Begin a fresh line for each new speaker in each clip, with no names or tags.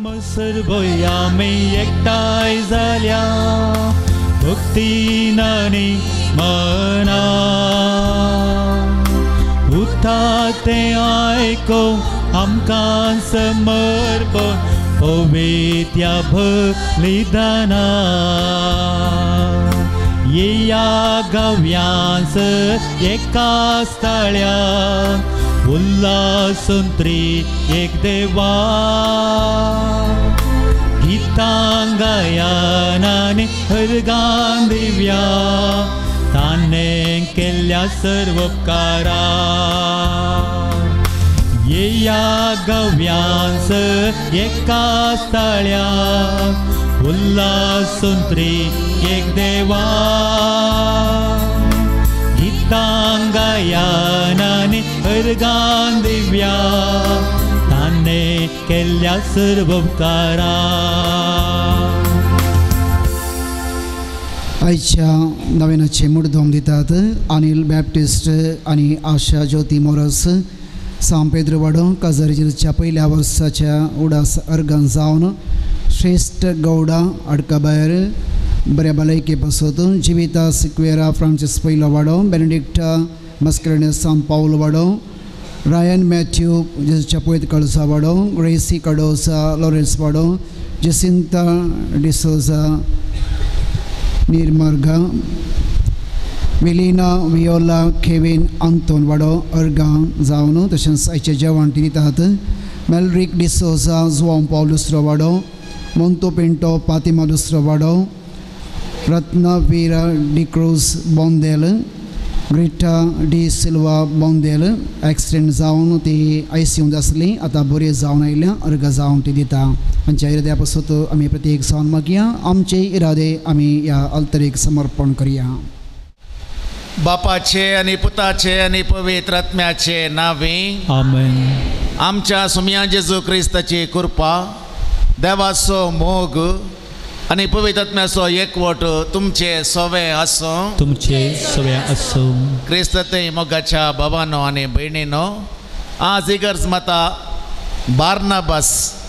सर्व आमी एकठांय जाल्या भक्तीन आनी मना उठा तें आयकूंक आमकां समर्पण पवित्र बलिदाना येया गव्यांस एका स्थळ्यार उल्हासून एक देवा गितां गायनांनी हरगां दिव्या ताणें केल्ल्या सर्व उपकारा येया गव्यांस एका स्थळ्यार उल्हासून एक देवा गितां गायनांनी हरगां दिव्या ताणें केल्ल्या सर्व उपकारा
आयच्या नवेनाचे मुर्दोम दितात अनिल बॅप्टिस्ट आनी आशा ज्योती मोरस सांत पेद्रो वाडो काजरीच्या पहिल्या वर्साच्या उडास अर्गां जावन श्रेष्ठ गौडा आडका भायर बऱ्या भलायके पासत जिविता सिक्वेरा फ्रांसीस पयलो वाडो बेनेडिक्टा मस्करेनियस सांत पावलो वाडो रायन मॅथ्यू जेजूच्या पयत कळसा वाडो ग्रेसी कडोसा लॉरेन्स वाडो जेसिंता डिसोजा निर्मार्गा मिलिना वियोला केविन आंतोन वाडो अर्गां जावन तशेंच आयचे जेवण ती दितात मेलरिक डिसोजा जुआंव पावलो दुसरो वाडो मोंतो पिंटो फातिमा दुसरो वाडो Ratna Veera D'Cruz Bondel Greta D'Silva Bondel accident जावन ती ICU आसली आतां बरी जावन आयल्या अर्गां जावन ती दिता आमच्या इराद्या पासत आमी प्रत्येक जावन मागया आमचे इरादे आमी ह्या अल्तरेक समर्पण करया
बापाचे आनी पुताचे आनी पवित्र आत्म्याचे नावे
आमेन
आमच्या सुम्या जेजू क्रिस्ताची कृपा देवाचो मोग आनी पवित्र आत्म्याचो एकवट तुमचे सवे आसूं
तुमचे सवे आसूं
क्रिस्त ते मोगाच्या भावानो आनी भयणीनो आज इगर्ज माता बार्नाबास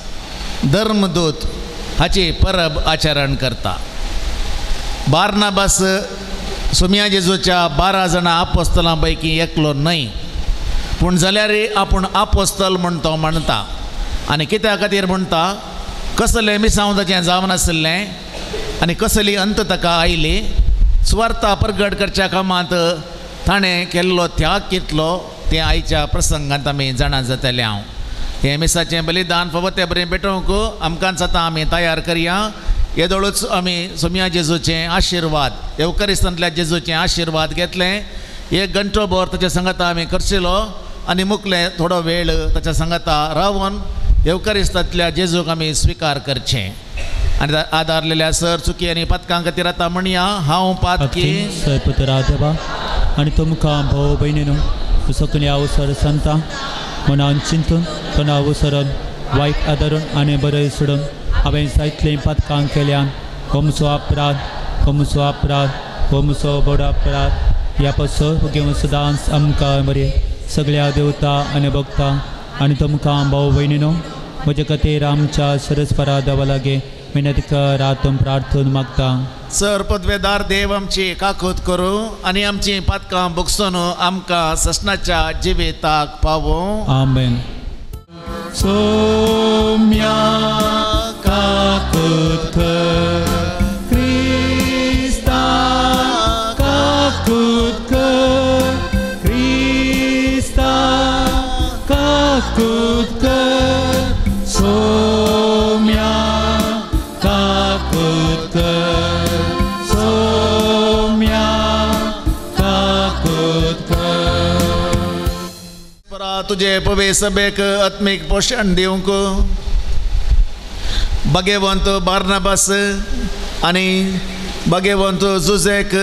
धर्मदूत हाची परब आचरण करता बार्नाबास सुम्या जेजूच्या 12 जाणां आपोस्तलां पैकी एकलो न्हय पूण जाल्यार आपूण आपोस्तल म्हूण तो म्हणटा आनी कित्या खातीर म्हणटा कसलें मिसांव ताचें जावन आसलें आनी कसली अंत ताका आयली स्वार्था प्रगट करच्या कामांत ताणें केल्लो त्याग कितलो तें आयच्या प्रसंगांत आमी जाणा जातले हांव हें मिसाचें बलिदान फवते बरें पेटोवंक आमकांच आतां आमी तयार करया येदोळूच आमी सुम्या जेजूचें आशिर्वाद एवकरिस्तांतल्या जेजूचें आशिर्वाद घेतलें 1 घंटो भर ताच्या सांगाता आमी करशिल्लो आनी मुकलें थोडो वेळ ताच्या सांगाता रावन एवकरिस्तांतल्या जेजूक आमी स्विकार करचें आनी आदारलेल्या सर चुकी आनी पथकां खातीर आतां म्हणया हांव पातकी
सरपुत्रा देवा आनी तुमकां भाव भयणीनो सगळ्या अवसर सांगता मनान चिंतून तोंडा अवसरान वायट आदारून आनी बरें सोडून हांवें जायतलें पथकां केल्यान हो म्हजो अपराध हो म्हजो बडो अपराध ह्या पासून घेवन सदांच आमकां बरें सगळ्या देवता आनी भक्तां आनी तुमकां भाव भयणीनो म्हजे खातीर आमच्या सरस्परा देवा लागीं विनंती कर हातून प्रार्थना मागता
सर पदवेदार देव आमची काकूत करूं आनी आमची पथकां भोगसून आमकां ससनाच्या जिविताक पावूं
आमेन सोम्या काकूत कर क्रिस्ता काकूत कर क्रिस्ता काकूत कर सोम्या काकूत कर सोम्या काकूत कर
परा तुझे पवे सभेक आत्मीक पोषण दिवंक भगवंत बार्नाबास आनी भगवंत जुजेक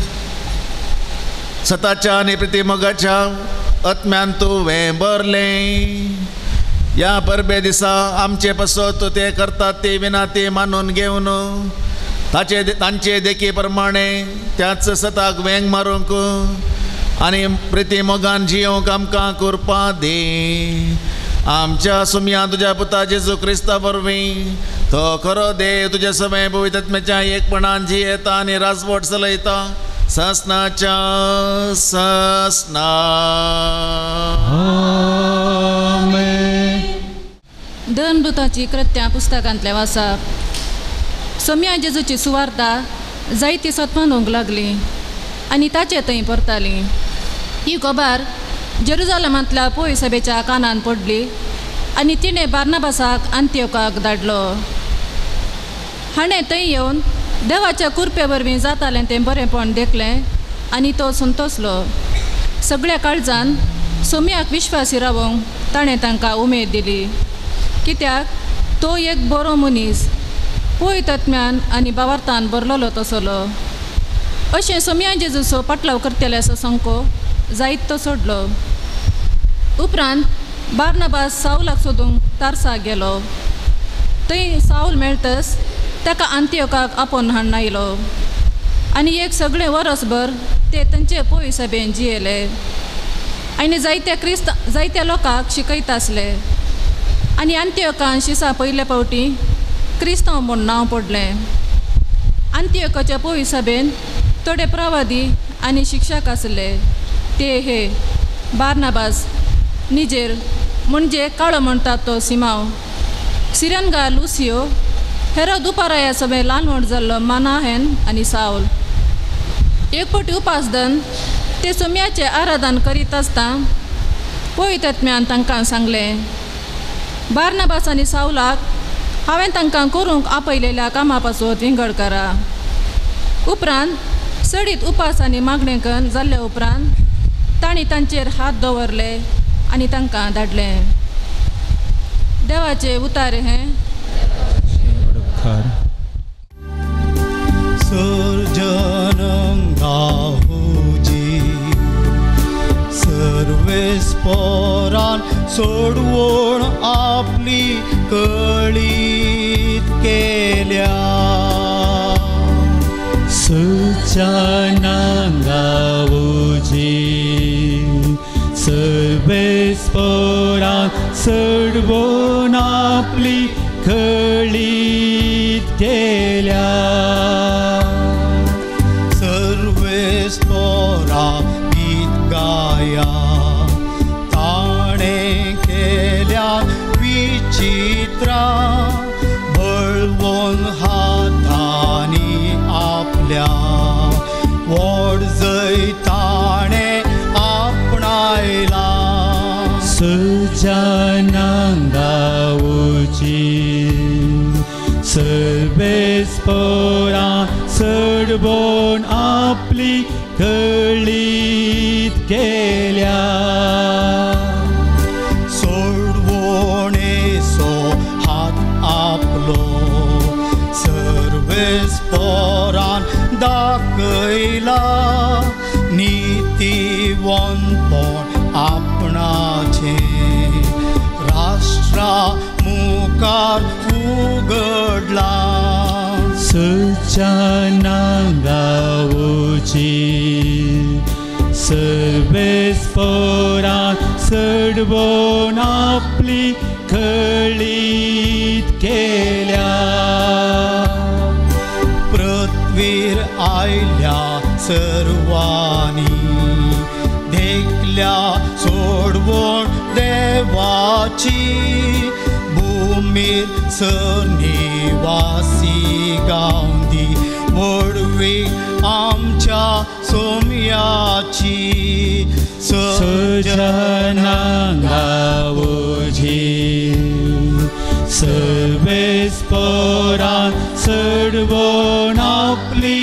सताच्या आनी प्रितीमोगाच्या आत्म्यान तुवें भरलें ह्या परबे दिसा आमचे पासत ते करतात ती विनाती मानून घेवन तांचे देखी प्रमाणे त्याच सताक वेंग मारूंक आनी प्रिती मोगान जियोंक आमकां कृपा दे आमच्या सुमया तुझ्या पुता जेजू क्रिस्ता वरवीं तो खरो देव तुझ्या समय पवित्रात्म्याच्या एकपणान जियेता आनी राजवट चलयता ससनाच्या ससना.
धर्मदूताची कृत्यां पुस्तकांतले वाचप. सोम्या जेजूची सुवार्ता जायती सत्वान होवंक लागली आनी ताचे थंय परताली. ही खबर जेरुजालेमांतल्या पोय सभेच्या कानान पडली आनी तिणें बार्नाबासाक अंत्योकाक धाडलो. हाणें थंय येवन देवाच्या कुरपे वरवीं जातालें तें बरेंपण देखलें आनी तो संतोसलो. सगळ्या काळजान सोम्याक विश्वासी रावंक ताणें तांकां उमेद दिली, कित्याक तो एक बरो मनीस पवित्र आत्म्यान आनी भावार्थान भरलेलो तसलो. अशें सोम्या जेजूचो पाटलाव करतले असो संको जायत तो सोडलो. उपरांत बार्नाबास सावलाक सोदूंक तार्साक गेलो. थंय सावल मेळटच ताका अंत्योकाक आपोवन हाडून आयलो आनी एक सगळें वर्सभर ते तांचे पोय सभेन जियेले आनी जायत्या लोकांक शिकयता आसले. आनी अंत्योकान शिसा पयले फावटी क्रिस्तांव म्हूण नांव पडलें. अंत्योकाच्या पोय सभेन थोडे प्रवादी आनी शिक्षक आसले. ते हे बार्नाबास, निजेर म्हणजे काळो म्हणटात तो सिमाव, सिरनगा लुसियो, हेरोद उपाराया सभे ल्हान व्हड जाल्लो मानाहेन आनी सावल. एक फावटी उपासदन ते सोम्याचें आराधन करीत आसता पवित्र आत्म्यान तांकां सांगलें, बार्नाबास आनी सावलाक हांवें तांकां करूंक आपयलेल्या कामा पासून विंगड करा. उपरांत सडीत उपास आनी मागणें करून जाल्ल्या उपरांत तांणी तांचेर हात दवरले आनी तांकां धाडलें. देवाचे उतारे हें.
सर्वेस्परान सोडवून आपली कळीत केल्या.
सर्वेस्परान सोडवून आपली कळीत केल्या.
सर्वेस्परा गीत गाया ताणें केल्या विचित्रा. बळवून हातांनी आपल्या व्हड जय ताणें आपणायला.
सुजानांक गावची सर्वेस्परान सोडवून आपली कळीत केल्या.
सोडवणेचो हात आपलो सर्वेस्परान दाखयला. नीतिवंतपण आपणाचें राष्ट्रा मुखार उगडला.
सुजानांक गावची सर्वेस्परान सोडवून आपली कळीत केल्या.
पृथ्वीर आयल्या सर्वांनी देखल्या सोडवण देवाची. भूमीर सनिवासी गावंदी वडवी आमच्या सोम्याची.
सुजानांक गावची सर्वेस्परान सोडवून आपली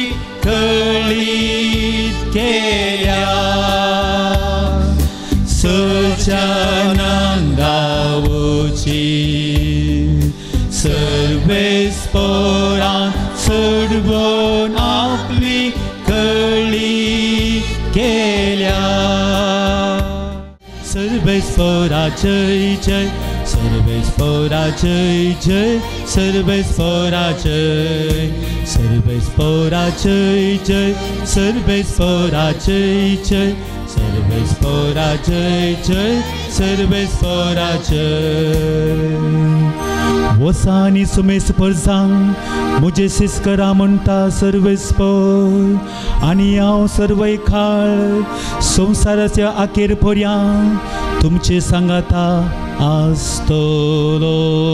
कळीत केल्या. सुजानांक गावची सर्वेस्परान सोडवून आपली कळीत केल्या. सर्वेस्परा जय जय सर्वेस्परा जय जय सर्वेस्परा जय सर्वेस्परा जय जय सर्वेस्परा जय जय सर्वेस्परा जय जय सर्वेस्परा जय वसानी सुमेस परजांग मुझे सिस्करा म्हणटा सर्वेस्पर आनी हांव सर्वय खाळ संवसाराच्या आखेर पर्यंत तुमचे सांगाता आसतलो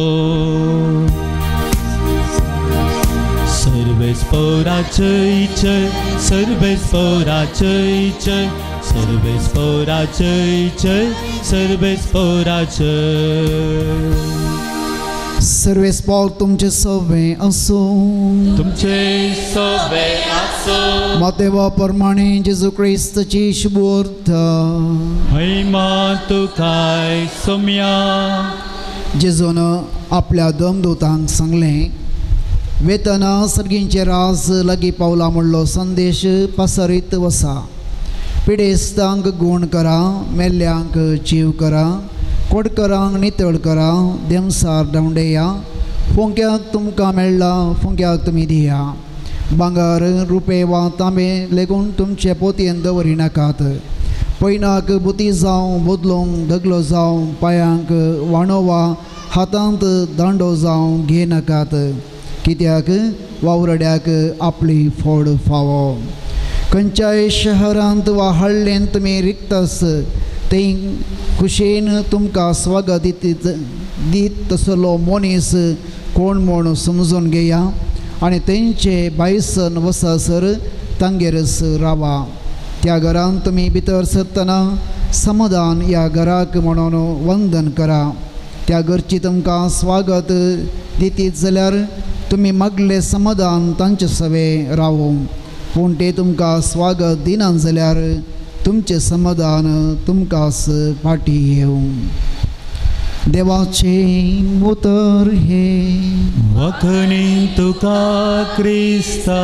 सर्वेस्परा जय जय सर्वेस्परा जय जय सर्वेस्परा जय जय सर्वेस्परा जय
सर्वेस्पर तुमचे सवे असो
तुमचे सवे असो
मातेवा प्रमाणे जेजू ख्रिस्ताची शुभोर्थ
महिमा तुकाय सोम्या
जेजून आपल्या दमदूतांक सांगलें वेतना सर्गींचे राज लागीं पावला म्हणलो संदेश पसरीत वसा पिडेस्तांक गूण करा मेल्ल्यांक जीव करा कोडकरांक नितळ करा देमसार धांवडेया फोंक्याक तुमकां मेळ्ळा फोंक्याक तुमी दिया भांगर रुपे वा तांबे लेगून तुमचे पोतयेन दवरी नाकात पयनाक बुती जावं बदलूंक दगलो जावं पांयांक वाणो वा हातांत दांडो जावं घे नाकात कित्याक वावरड्याक आपली फोड फावो खंयच्याय शहरांत वा हळ्ळेंत तुमी रिक्तस थंय खुशेन तुमकां स्वागत दीत तसलो मनीस कोण म्हूण समजून घेया आनी तेंचे भायसन वससर तांगेरच रावा त्या घरांत तुमी भितर सरतना समाधान ह्या घराक म्हणून वंदन करा त्या घरची तुमकां स्वागत दितीत जाल्यार तुमी मागले समाधान तांचे सवे रावूं पूण ते तुमकां स्वागत दिनात जाल्यार तुमचे समाधान तुमकांच फाटी येवं देवाचे उतर हे
वखणी तुका क्रिस्ता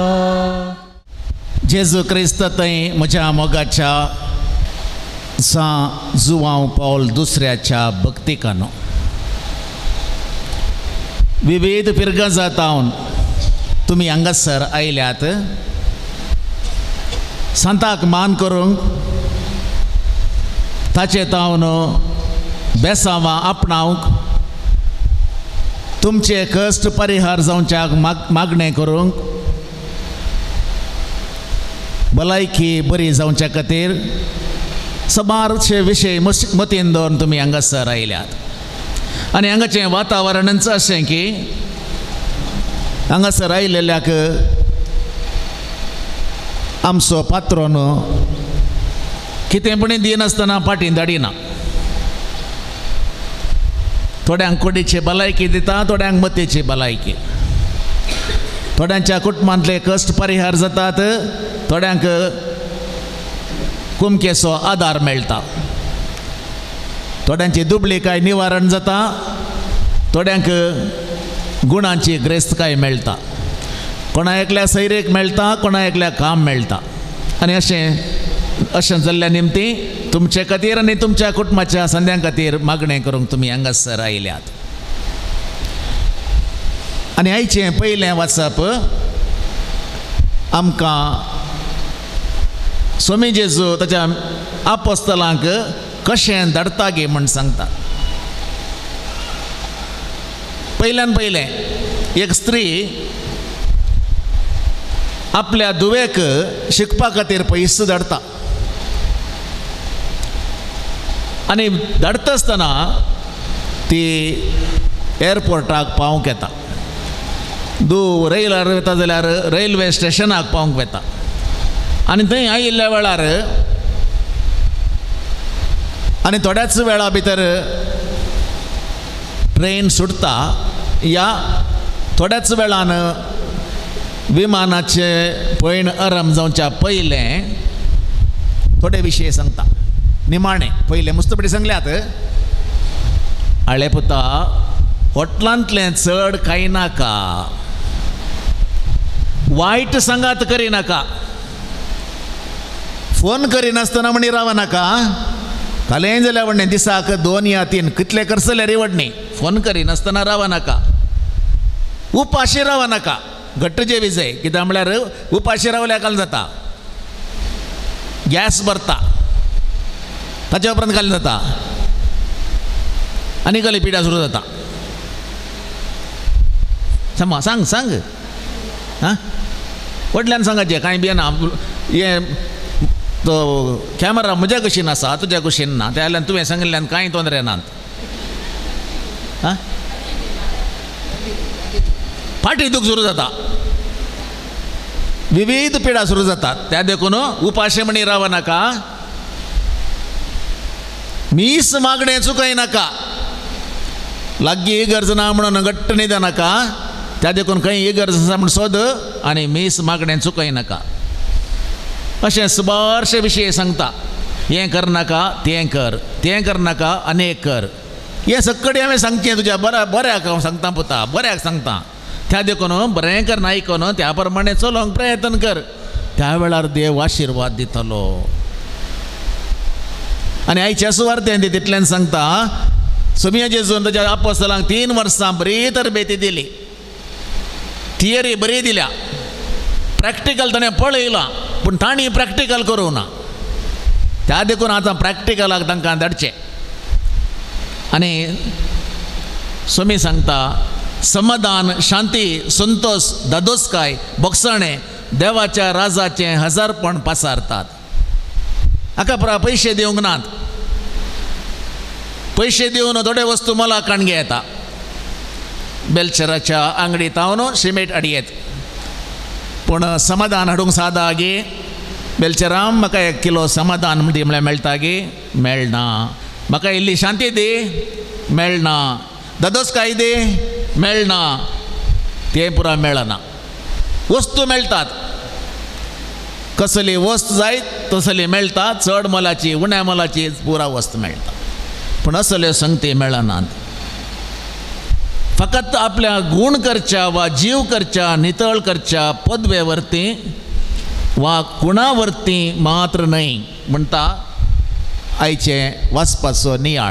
जेजू क्रिस्त थंय म्हज्या मोगाच्या जुवांव पावल दुसऱ्याच्या भक्तिकानो विविध पिरगां जातावन तुमी हांगासर आयल्यात संताक मान करूंक ताचे तावन बेसांवां आपणावंक तुमचे कश्ट परिहार जावच्याक मागणें करूंक भलायकी बरी जावच्या खातीर समारचे विशय मतीन दवरून तुमी हांगासर आयल्यात आनी हांगाचें वातावरणच अशें की हांगासर आयिल्ल्याक आमचो पात्रोन कितें पण दिनासतना फाटीं धाडिना थोड्यांक कुडीची भलायकी दिता थोड्यांक मतीची भलायकी थोड्यांच्या कुटुंबांतले कश्ट परिहार जातात थोड्यांक कुमकेचो आदार मेळटा थोड्यांची दुबळीकाय निवारण जाता थोड्यांक गुणांची ग्रेस्तकाय मेळटा कोणा एकल्या सैरेक मेळटा कोणा एकल्या काम मेळटा आनी अशें जाल्ल्या निमती तुमचे खातीर आनी तुमच्या कुटुंबाच्या संद्यां खातीर मागणें करूंक तुमी हांगासर आयल्यात आनी आयचें पयलें वाचप आमकां स्वामी जेजू ताच्या आपोस्तलांक कशें धाडटा गे म्हण सांगता पयल्यान पयलें एक स्त्री आपल्या दुवेक शिकपा खातीर पयस धाडटा आनी धाडटा आसतना ती एअरपोर्टाक पावूंक येता रेलार वता जाल्यार रेल्वे स्टेशनाक पावूंक वता आनी थंय आयिल्ल्या वेळार आनी थोड्याच वेळा भितर ट्रेन सुटता या थोड्याच वेळान विमानाचे पयण आराम जावच्या पयलें थोडे विशय सांगता निमाणें पयलें मुस्तपडी सांगल्यात आळे पुता हॉटलांतलें चड खाय नाका वायट सांगात करिनाका फोन करिनासतना म्हणी रावनाका कालें जाल्यार वडणे दिसाक 2 या 3 कितले करसले रे वडणे फोन करी नासतना रावा नाका उपाशी रावा नाका घट्ट जे विजय कित्याक म्हळ्यार उपाशी रावल्या काल जाता गॅस भरता ताच्या उपरांत काल जाता आनी काली पिड्या सुरू जाता समा सांग सांग हां व्हडल्यान सांगाचें कांय बी ना हे तो कॅमेरा म्हज्या कुशीन आसा तुज्या कुशीन ना त्या वेल्यान तुवें सांगिल्ल्यान कांय तोंदरे नात हां फाटी दूख सुरू जाता विविध पिडा सुरू जातात त्या देखून उपाशी म्हणी रावा नाका मीस मागणें चुकय नाका लागीं इगर्ज ना म्हणून घट्ट न्हिद नाका त्या देखून खंय इगर्ज आसा म्हूण सोद आनी मीस मागणें चुकय नाका अशें सुबारशे विशय सांगता हें कर नाका तें कर नाका अनेक कर हें सगळें हांवें सांगचें तुज्या बऱ्याक हांव सांगता पुता बऱ्याक सांगता त्या देखून बरें कर आयकून त्या प्रमाणे चलोवंक प्रयत्न कर त्या वेळार देव आशिर्वाद दितलो आनी आयच्या सुवार्थेन ती तितल्यान सांगता सोमिया जेजून ताच्या आपोस्तलांक 3 वर्सां बरी तरबेती दिली थियरी बरी दिल्या प्रॅक्टिकल ताणें पळयलां पूण तांणी प्रॅक्टिकल करूं ना त्या देखून आतां प्रॅक्टिकलाक तांकां धाडचें आनी सोमी सांगता समाधान शांती संतोष दादोसकाय बोगसणें देवाच्या राजाचें हजारपण पासारतात हाका पयशे दिवंक नात पयशे दिवन थोडे वस्तू मला काणगे येता बेलचराच्या आंगडीत हांव सिमेंट हाडयेत पूण समाधान हाडूंक सादा गे बेलचराम म्हाका 1 किलो समाधान दी म्हळ्यार मेळटा गे मेळना म्हाका इल्ली शांती दी मेळना दादोसकाय दी मेळना तें पुरा मेळना वस्तू मेळटात कसली वस्त जाय तसली मेळटा चड मोलाची उण्या मोलाची पुरा वस्त मेळटा पूण असल्यो संगती मेळनात फकत आपल्या गूण करच्या वा जीव करच्या नितळ करच्या पदवेवरती वा गुणावरती मात्र न्हय म्हणटा आयचे वाचपाचो नियाळ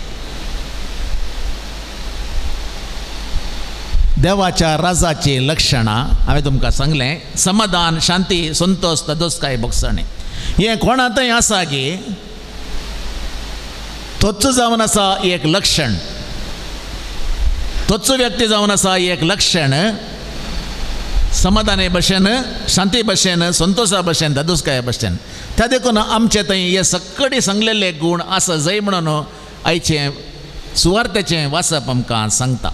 देवाच्या राजाची लक्षणां हांवें तुमकां सांगलें समाधान शांती संतोष दादोसकाय बोगसणें हें कोणातय आसा गे तोच जावन आसा एक लक्षण तोच व्यक्ती जावन आसा एक लक्षण समाधाने भशेन शांती भशेन संतोषा भशेन दादोसकाय भशेन त्या देखून आमचे थंय हे सगळे सांगलेले गूण आसा जंय म्हणून आयचें सुवार्थेचें वाचप आमकां सांगता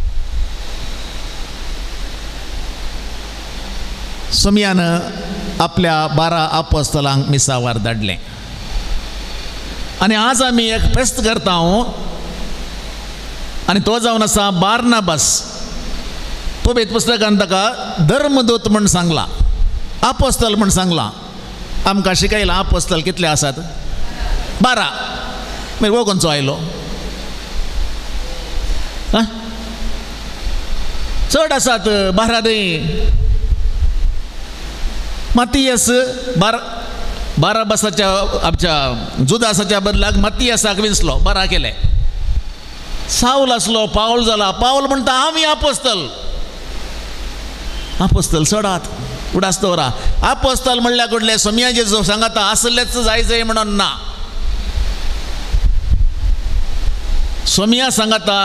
सोमयान आपल्या 12 आपोस्तलांक मिसावार धाडलें आनी आज आमी एक फेस्त करता आनी तो जावन आसा बार्नाबास पवित्र पुस्तकान ताका धर्मदूत म्हण सांगला आपोस्तल म्हण सांगला आमकां शिकयला आपोस्तल कितले आसात 12 मागीर वो खंयचो आयलो चड आसात 12 न्हय मत्तियास बाराबासाच्या आमच्या जुदासाच्या बदलाक मत्तियासाक विंचलो 12 केले साऊल आसलो पावल जाला पावल म्हणटा आमी आपोस्तल आपोस्तल चडात उडास्तोरा आपोस्तल म्हणल्यार कुठले सोमया जेजू सांगता आसलेच जाय म्हणून ना सोमया सांगता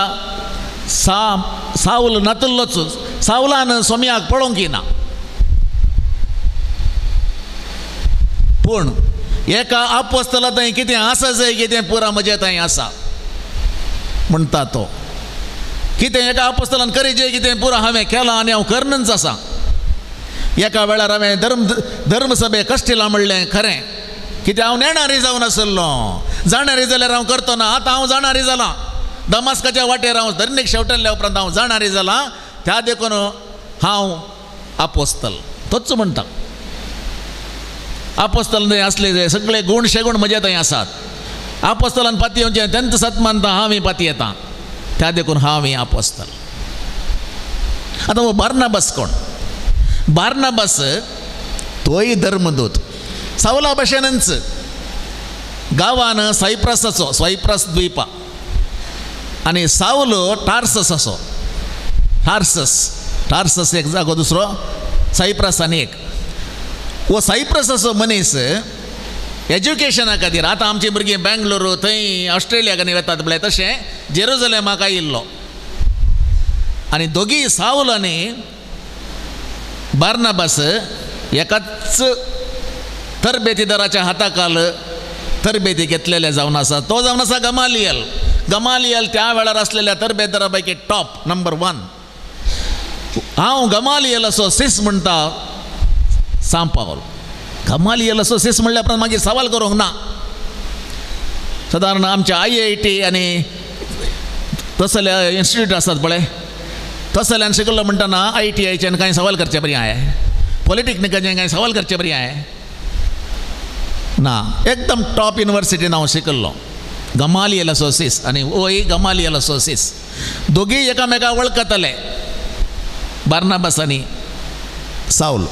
साऊल नातल्लोच साऊलान सोमयाक पळोवंक येना पूण एका आपोस्तला थंय कितें आसा जंय कितें पुरा म्हजे थंय आसा म्हणटा तो कितें एका आपोस्तलान करीचें कितें पुरा हांवें केलां आनी हांव करनच आसा एका वेळार हांवें धर्मसभे कश्टिला म्हणलें खरें कित्याक हांव नेणारी जावन आसलो जाणारी जाल्यार हांव करतो ना आतां हांव जाणारी जालां दमास्काच्या वाटेर हांव धर्नीक शेवटल्ल्या उपरांत हांव जाणारी जालां त्या देखून हांव आपोस्तल तोच म्हणटा आपोस्तल असले जे सगळे गुण शेगूण म्हजे थंय आसात आपोस्तलान पाती येवचें तेंत सत मानता हांव पाती येता त्या देखून हांव आपोस्तल आतां हो बार्नाबास कोण बार्नाबास तोय धर्मदूत सावला भशेनच गांवान सायप्रस द्वीप आनी सावल टार्सस असो टार्सस एक जागो दुसरो सायप्रस आनी एक वो सायप्रस असो मनीस एज्युकेशना खातीर आतां आमची भुरगीं बेंगलोरू थंय ऑस्ट्रेलिया आनी वतात म्हळ्यार तशें जेरुसलेमाक आयिल्लो आनी दोगी सावल आनी बार्नाबास एकाच तरबेतीदाराच्या हाताखाल तरबेती घेतलेले जावन आसा. तो जावन आसा गमालियल त्या वेळार आसलेल्या तरबेतदारा पैकी टॉप नंबर 1. हांव गमालियल असो सीस म्हणटा सांपावल. गमालियल असो सीस म्हणल्या उपरांत मागीर सवाल करूंक ना. सादारण आमच्या IIT आनी तसले इन्स्टिट्यूट आसात पळय तसल्यान शिकलो म्हणटना ITIच्यान कांय सवाल करचे बरी हांवें पॉलिटेक्निकाचें कांय सवाल करचे बरी हांवें ना. एकदम टॉप युनिवर्सिटीन हांव शिकल्लो गमालियल असोसीस आनी ओय गमालियल असोसीस. दोगी एकामेकाक वळखतले बार्नाबास आनी साऊल.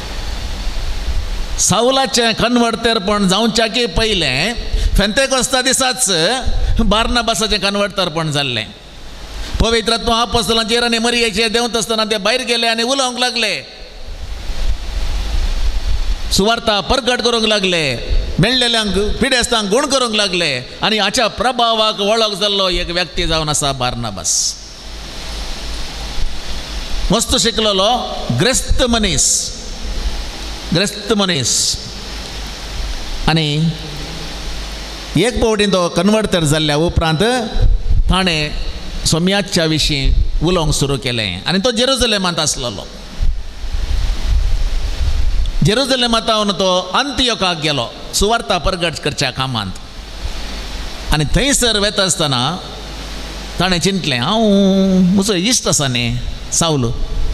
साऊलाचें कन्वर्टरपण जावच्याकी पयलें फेंतेकोस्ता दिसाच बार्नाबासाचें कन्वर्टरपण जाल्लें. पवित्रत्व आपोस्तलांचेर आनी मरियेचेर देंवत आसतना ते भायर गेले आनी उलोवंक लागले सुवार्ता प्रकट करूंक लागले मेळ्ळेल्यांक पिडेस्तांक गूण करूंक लागले आनी हाच्या प्रभावाक वळख जाल्लो एक व्यक्ती जावन आसा बार्नाबास. मस्त शिकलेलो ग्रेस्त मनीस आनी एक फावटीन तो कन्वर्टर जाल्ल्या उपरांत ताणें सोम्याच्या विशीं उलोवंक सुरू केलें आनी तो जेरुसलेमांत आसलेलो. जेरुसलेमांतावन तो अंतियोकाक गेलो सुवार्ता प्रगट करच्या कामांत आनी थंयसर वता आसतना ताणें चिंतलें हांव म्हजो इश्ट आसा न्ही सावल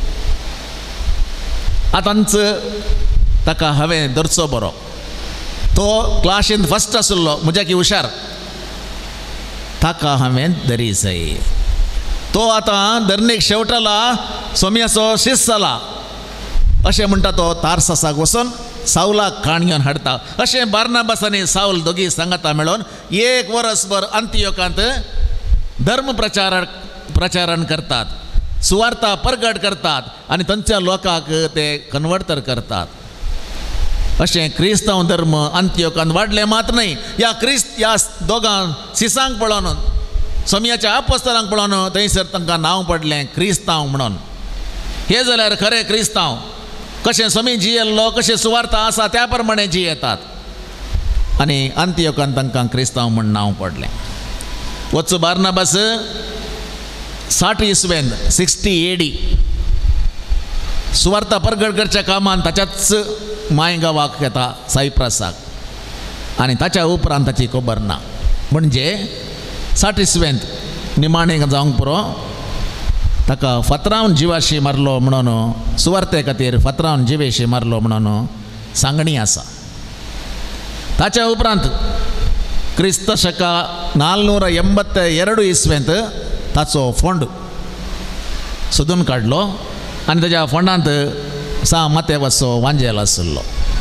आतांच ताका हांवें धरचो बरो. तो क्लासींत फस्ट आसलो म्हज्याकी हुशार ताका हांवें धरी जाय. तो आतां धरणेक शेवटला सोम्याचो शिस जाला अशें म्हणटा तो तार्ससाक वचून सावलाक खाण घेवन हाडटा. अशें बार्नाबास आनी सावल दोगी सांगाता मेळोन 1 वर्सभर अंतियोकांत धर्म प्रचारण करतात सुवार्ता प्रगट करतात आनी तांच्या लोकांक ते कन्वर्टर करतात. अशें क्रिस्तांव धर्म अंतियोकांत वाडले मात न्हय. ह्या दोगां सिसांक पळोवन सोम्याच्या आपोस्तलांक पळोवन थंयसर तांकां नांव पडलें क्रिस्तांव म्हणून. हे जाल्यार खरे क्रिस्तांव कशें सोमी जियेल्लो कशें सुवार्ता आसा त्या प्रमाणे जियेतात आनी अंतियोकांत तांकां क्रिस्तांव म्हूण नांव पडलें. वचो बार्नाबास 60 इसवेंत 60 AD सुवार्ता प्रगट करच्या कामान ताच्याच मायगांवाक येता सायप्रसाक आनी ताच्या उपरांत ताची खबर ना. म्हणजे 60 इसवेंत निमाणें जावंक पुरो ताका फातरावन जिवाशी मारलो म्हणून सुवार्ते खातीर फातरावन जिवेशी मारलो म्हणून सांगणी आसा. ताच्या उपरांत क्रिस्त शका 482 इसवेंत ताचो फोंड सोदून काडलो आनी ताच्या फोंडांत मातेवाचो वांजेल आसलो.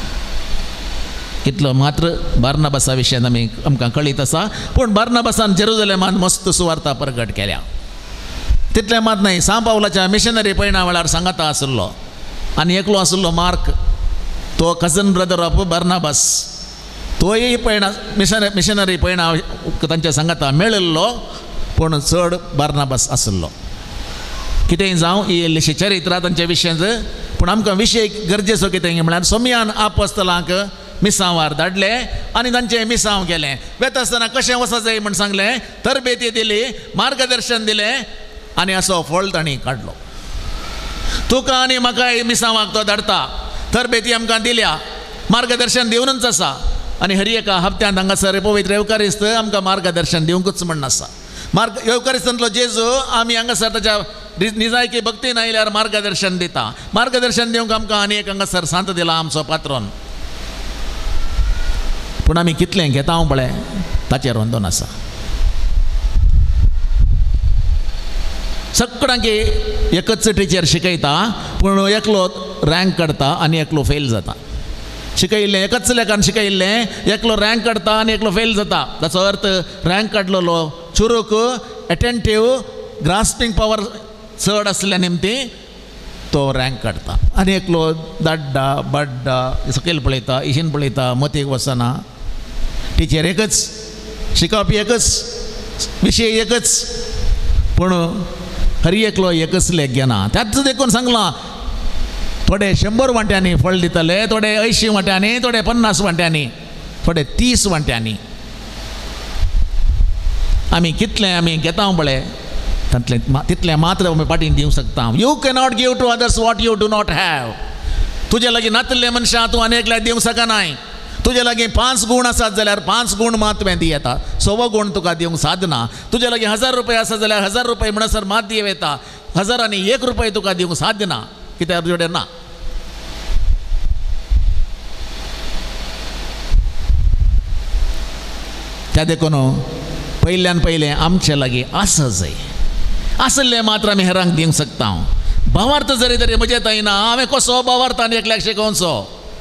इतलो मात्र बार्नाबासा विशयान आमकां कळीत आसा. पूण बार्नाबासान जेरुसलेमांत मस्त सुवार्ता प्रगट केल्या. तितलें मात न्हय सांपावलाच्या मिशनरी पयणा वेळार सांगाता आसलो आनी एकलो आसलो मार्क तो कजन ब्रदर ऑफ बार्नाबास तोय पयणा मिशनरी पयणा तांच्या सांगाता मेळिल्लो पूण चड बार्नाबास आसलो. कितेंय जावं ही इल्लीशी चरित्रां तांच्या विशयान पूण आमकां विशय गरजेचो कितें म्हळ्यार सोम्यान आपोस्तलांक मिसांवार धाडले आनी तांचें मिसांव केलें. वेता आसतना कशें वचो जाय म्हण सांगलें तरबेती दिली मार्गदर्शन दिलें आनी असो फळ तांणी काडलो. तुका आनी म्हाका मिसांवाक तो धाडटा तरबेती आमकां दिल्या मार्गदर्शन दिवनूच आसा आनी हर एका हप्त्यांत हांगासर पवित्र येवकारिस्त आमकां मार्गदर्शन दिवंकूच म्हणून आसा. येवकारिस्तांतलो जेजू आमी हांगासर ताच्या निजायकी भक्तीन आयल्यार मार्गदर्शन दिता. मार्गदर्शन दिवंक आमकां आनी एक हांगासर सांत दिला आमचो पात्रोन. पूण आमी कितलें घेता हांव पळय ताचेर वंदन आसा. सगळ्यांक एकच टिचर शिकयता पूण एकलो रँक काडटा आनी एकलो फेल जाता. शिकयिल्लें एकच लेखान शिकयिल्लें एकलो रँक काडटा आनी एकलो फेल जाता. ताचो अर्थ रँक काडलेलो चुरूक एटेंटीव ग्रास्पिंग पावर चड आसल्या निमती तो रँक काडटा आनी एकलो दाड्डा बड्डा सकयल पळयता इशीन पळयता मतीक वचना. टिचर एकच शिकवपी एकच विशय एकच पूण हरी एकलो एकच लेख घेना. त्याच देखून सांगलां थोडे 100 वांट्यांनी फळ दितले, थोडे 80 वांट्यांनी, थोडे 50 वांट्यांनी, थोडे 30 वांट्यांनी. आमी कितलें आमी घेता पळय तितलें मात्र आमी पाटीन दिवंक शकता. You cannot give to others what you do not have. तुजे लागीं नातले मनशां तूं आनेकल्या दिवंक शकनाय. तुजे लागीं 5 गूण आसात जाल्यार 5 गूण मात तुवें दी येता, 100 गूण तुका दिवंक सादना. तुजे लागीं 1000 रुपया आसा जाल्यार 1000 रुपया म्हणसर मात दिवं येता, 1000 1 रुपया तुका दिवंक साध्य ना, कित्याक तुजे कडेन ना. त्या देखून पयल्यान पयलें आमचे लागीं आसा जाय, आसले मात्र आमी हेरांक दिवंक शकता. भावार्थ जरी तरी म्हजे थंय ना, हांवें कसो भावार्थ आनी एकल्याक शिकोवचो.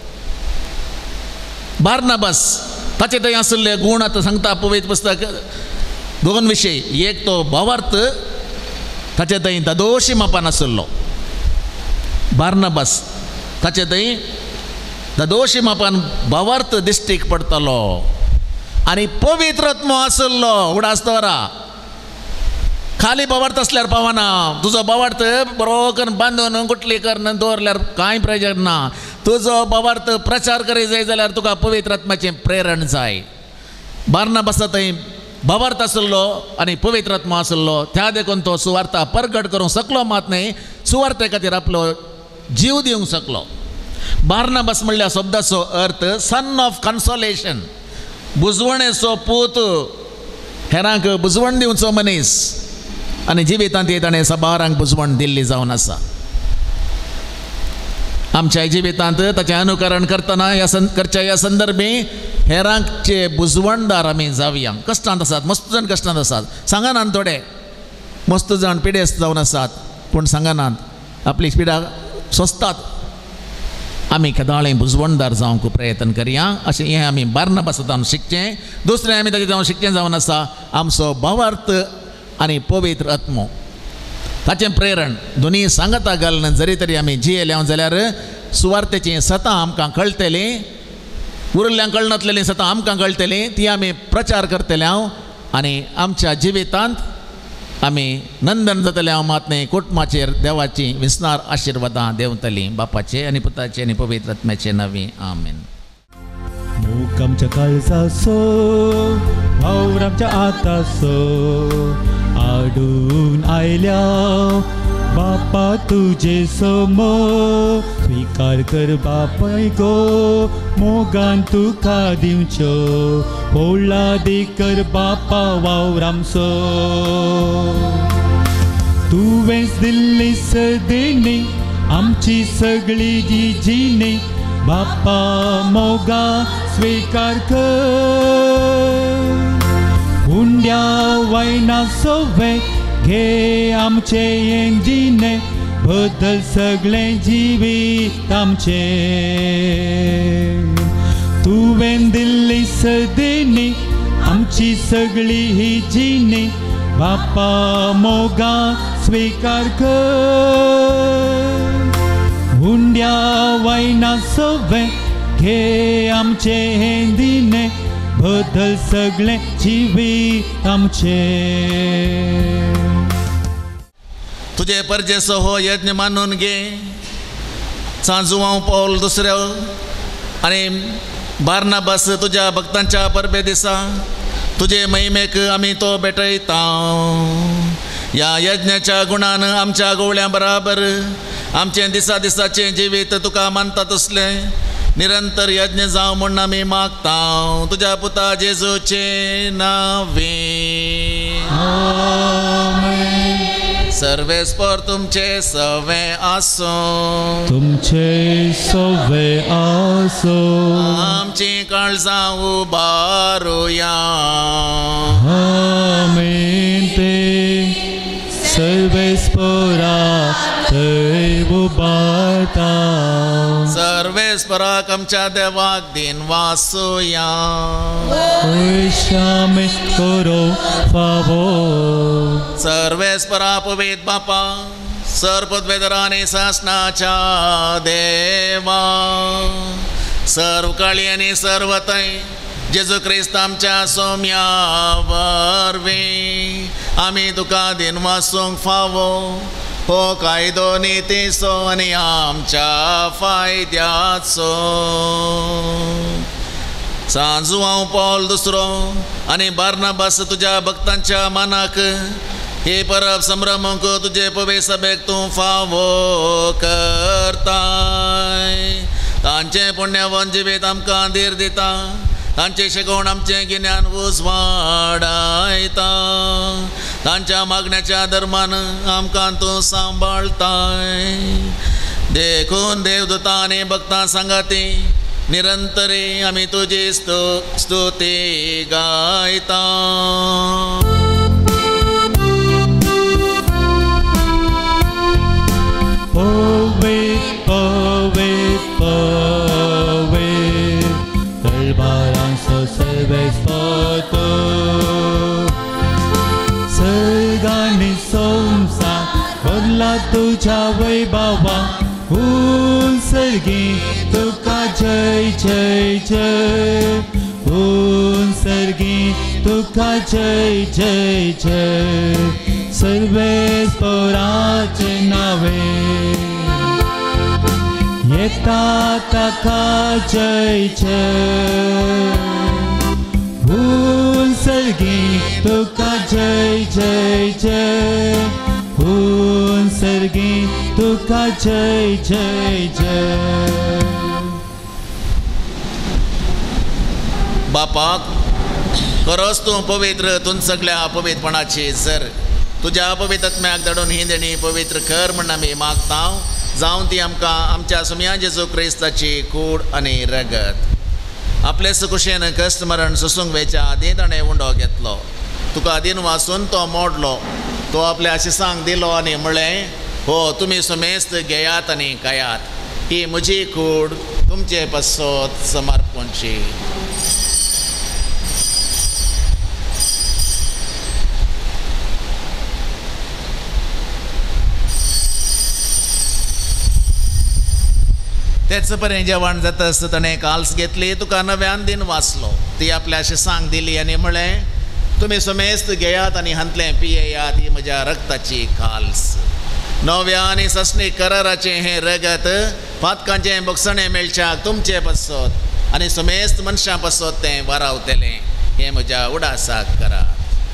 बार्नबास ताचे थंय आसले गूण आतां सांगता पवित्र पुस्तक 2 विशय. एक तो भावार्थ, ताचे थंय दादोशी मापान आसलो. बार्नबास ताचे थंय दादोशी मापान भावार्थ दिश्टीक पडटलो आनी पवित्र आत्मो आसलो उडासतोरा. खाली भावार्थ असल्यार पावना. तुजो भावार्थ बरो करून बांदून गुटली करून दवरल्यार कांय प्रयोजन ना. तुजो भावार्थ प्रचार करी जाय जाल्यार तुका पवित्र आत्म्याचें प्रेरण जाय. बार्नबासा थंय भावार्थ आसलो आनी पवित्र आत्मा आसलो. त्या देखून तो सुवार्ता परगट करूंक शकलो मात न्ही, सुवार्ते खातीर आपलो जीव दिवंक शकलो. बार्नबास म्हणल्या शब्दाचो अर्थ सन ऑफ कन्सोलेशन, बुजवणेचो पूत, हेरांक बुजवण दिवचो मनीस. आनी जिवितांत ताणें सबारांक बुजवण दिल्ली जावन आसा. आमच्या जिवितांत ताचें अनुकरण करतना ह्या संदर्भी हेरांकचे बुजवणदार आमी जावया. कश्टांत आसात, मस्त जाण कश्टांत आसात. सांगनात थोडे मस्त जाण पिडेस्त जावन आसात, पूण सांगनात आपली पिडा सोंसतात. आमी केदाळें बुजवणदार जावंक प्रयत्न करया. अशें हें आमी बार्नबासांतल्यान शिकचें. दुसरें आमी ताचें जावन शिकचें जावन आसा आमचो भावार्थ आनी पवित्र आत्मो, ताचें प्रेरण दोनी सांगता घालन जरी तरी आमी जियेल्या जाल्यार सुवार्थेचीं सतां आमकां कळटलीं, उरल्यांक कळनासलेलीं सतां आमकां कळटलीं, ती आमी प्रचार करतले आनी आमच्या जिवितांत आमी नंदन जातले मात न्ही, कुटुंबाचेर देवाची विस्नार आशिर्वादां देंवतलीं. बापाचे आनी पुताचे आनी पवित्र आत्म्याचे नांवे आमेन.
मोग आमच्या काळजाचो वावर आमच्या आताचो आडून आयल्या बापा तुजे समोर स्वीकार कर बापाय गो, मोगान तुका दिवच्यो व्हडला दी कर बापा वावर आमचो. तुवेंच दिल्ली सदिनी आमची सगळी जी जिणी बापा मोगा स्वीकार कर. हुंड्या वायना सोवे घे आमचे जिणे, बदल सगळें जिवीत आमचे. तुवें दिल्ली सदिनी आमची सगळी ही जिणी बापा मोगा स्वीकार कर. हुंड्या वायना सोवे घे आमचे दिणे, बदल सगळें जिवीत आमचे.
तुजे परजेचो हो यज्ञ मानून घे. सांजुवांव पौल दुसऱ्यो आनी बार्नबास तुज्या भक्तांच्या परबे दिसा तुजे महिमेक आमी तो भेटयता. ह्या यज्ञाच्या गुणान आमच्या गोवळ्या बराबर आमचें दिसा दिसाचें जिवीत तुका मानता तसलें निरंतर यज्ञ जावं म्हूण आमी मागता. तुज्या पुता जेजूचे नांवे. सर्वेस्पर तुमचे सवे आसो,
तुमचे सवे आसो.
आमची काळजां उबारुया.
आमेन. ते सर्वेस्परा थंय उबारता.
सर्व सर्वेस्पराक आमच्या देवाक दिन वासूया.
Oishame koro favor.
सर्वेस्परा पवित बापा सर्वपदवेदराने शासनाच्या देवा सर्व काळी आणि सर्वतय जेजू ख्रिस्त आमच्या सौम्या वरवी आम्ही तुका दिन वासूंक फावो हो कायदो नितीचो आनी आमच्या फायद्याचो. सांजू हांव पौल दुसरो आनी बार्नाबास तुज्या भक्तांच्या मनाक हे परब संभ्रमक तुझे पवित्र सभेक तूं फावो करताय. तांचे पुण्यवन जिवीत आमकां धीर दिता. तांचे शिकवण आमचें गिन्यान वाडयता. तांच्या मागण्याच्या धर्मान आमकां तूं सांबाळताय. देखून देवदूतां आनी भक्तां सांगाती निरंतरी आमी तुजी स्तुती गायता.
Poet, poet, poet, Kalbaran so serves foto. Sargani somsa, kodla tuja vaibhava, unsargi tuka jai jai jai, unsargi tuka jai jai jai, सर्वेस्पराचे नावे येता ताका जय जय. उन्सर्गी तुका जय जय जय, उन्सर्गी तुका जय जय जय.
बापाक खरोच तूं पवित्र तूं सगळ्या अपवित्रपणाची जर तुज्या पवित्रत्म्याक धाडून ही देणी पवित्र कर म्हण आमी मागता. जावं ती आमकां आमच्या सुम्या जेजू क्रिस्ताची कूड आनी रगत आपले सुकुशेन कश्ट मरण सुसूंक वेच्या आदी ताणें उंडो घेतलो. तुका आदीन वाचून तो मोडलो. तो आपल्या आशिसांक दिलो आनी म्हळें हो तुमी सुमेस्त घेयात आनी खायात. ही म्हजी कूड तुमचे पसोत समर्पणची. तेच पर्यंत जेवण जाता आसता ताणें काल्स घेतली तुका नव्यान दिन वाचलो. ती आपल्या शिसांक दिली आनी म्हळें तुमी सुमेस्त घेयात आनी हांतलें पियेयात. ही म्हज्या रक्ताची काल्स नव्या आनी सस्नीक कराराचें हें रगत पातकांचें बक्षणें मेळच्याक तुमचे पसत आनी सुमेस्त मनशां पसत तें वारावतलें. हें म्हज्या उडासाक करात.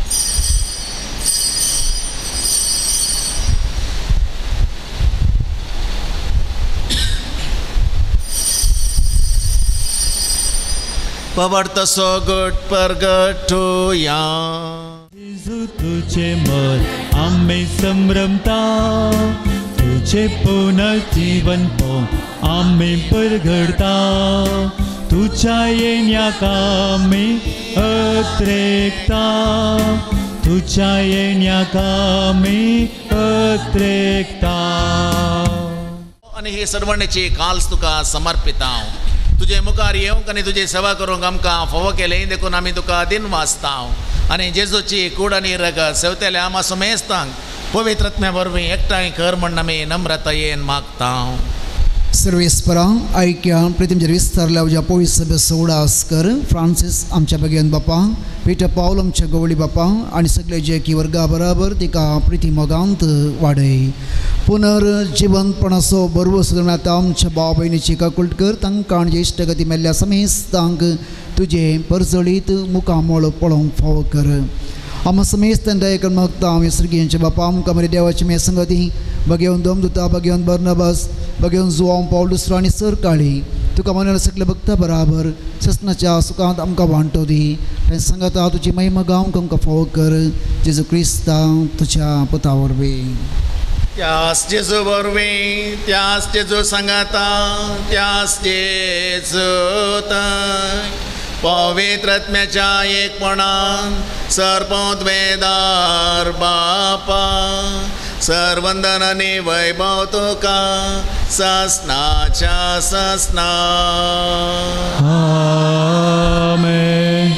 पवर्तसो गुट परगटूया.
जेजू तुझे मर आम्ही संभ्रमता, तुझे पुनर्जीवन पाहून आम्ही परगडता. तुझ्या येण्याका आम्ही अत्रेकता, तुझ्या येण्याका आम्ही अत्रेकता.
आनी ही सर्वणेची काल्स तुका समर्पिता. तुझे मुखार येवंक आनी तुजी सेवा करूंक आमकां फोव केलें देखून आमी तुका दिन वाचता. आनी जेजूची कूड आनी रगत सेवतेल्या आमा सुमेस्तांक पवित्रत्म्या वरवीं एकठांय कर म्हण आमी नम्रतायेन मागता.
सर्वेस्परा ऐक्या प्रितीमचेर विस्तारल्या उज्या पवित्र सभेचो उडास कर. फ्रांसीस आमच्या भगियन बापा, पिटर पावल आमच्या गवळी बापा आनी सगळे जे की वर्गा बराबर तिका प्रिती मोगांत वाडय. पुनर्जिवंतपणाचो बरवो सुदारता आमच्या भाव भयणीची काकुळट कर. तांकां आनी इश्टगती मेल्ल्या समेस्तांक तुजे परजळीत मुखामोळ पळोवंक फाव कर. आम समेस्त दयेकर मागता. हांव सर्गीयांचे बापा आमकां मरे देवाची मे संगती भगियन दोमदूता, भगियन बर्नबास, भगियन जुआंव पौल दुसरो आनी सर काळी तुका मनाला सगळे भक्ता बराबर ससनाच्या सुखांत आमकां वांटो दी. हें सांगता तुजी महिमा गावंक आमकां फाव कर. जेजू क्रिस्ता तुज्या पुता वरवीं.
त्यास जेजू वरवीं, त्यास जेजू सांगाता, त्यास जेजू पवित्रत्म्याच्या एकपणान सरपंच वेदार बापा सर्वंदन आणि वैभव तुका ससनाच्या ससना.
आमेन.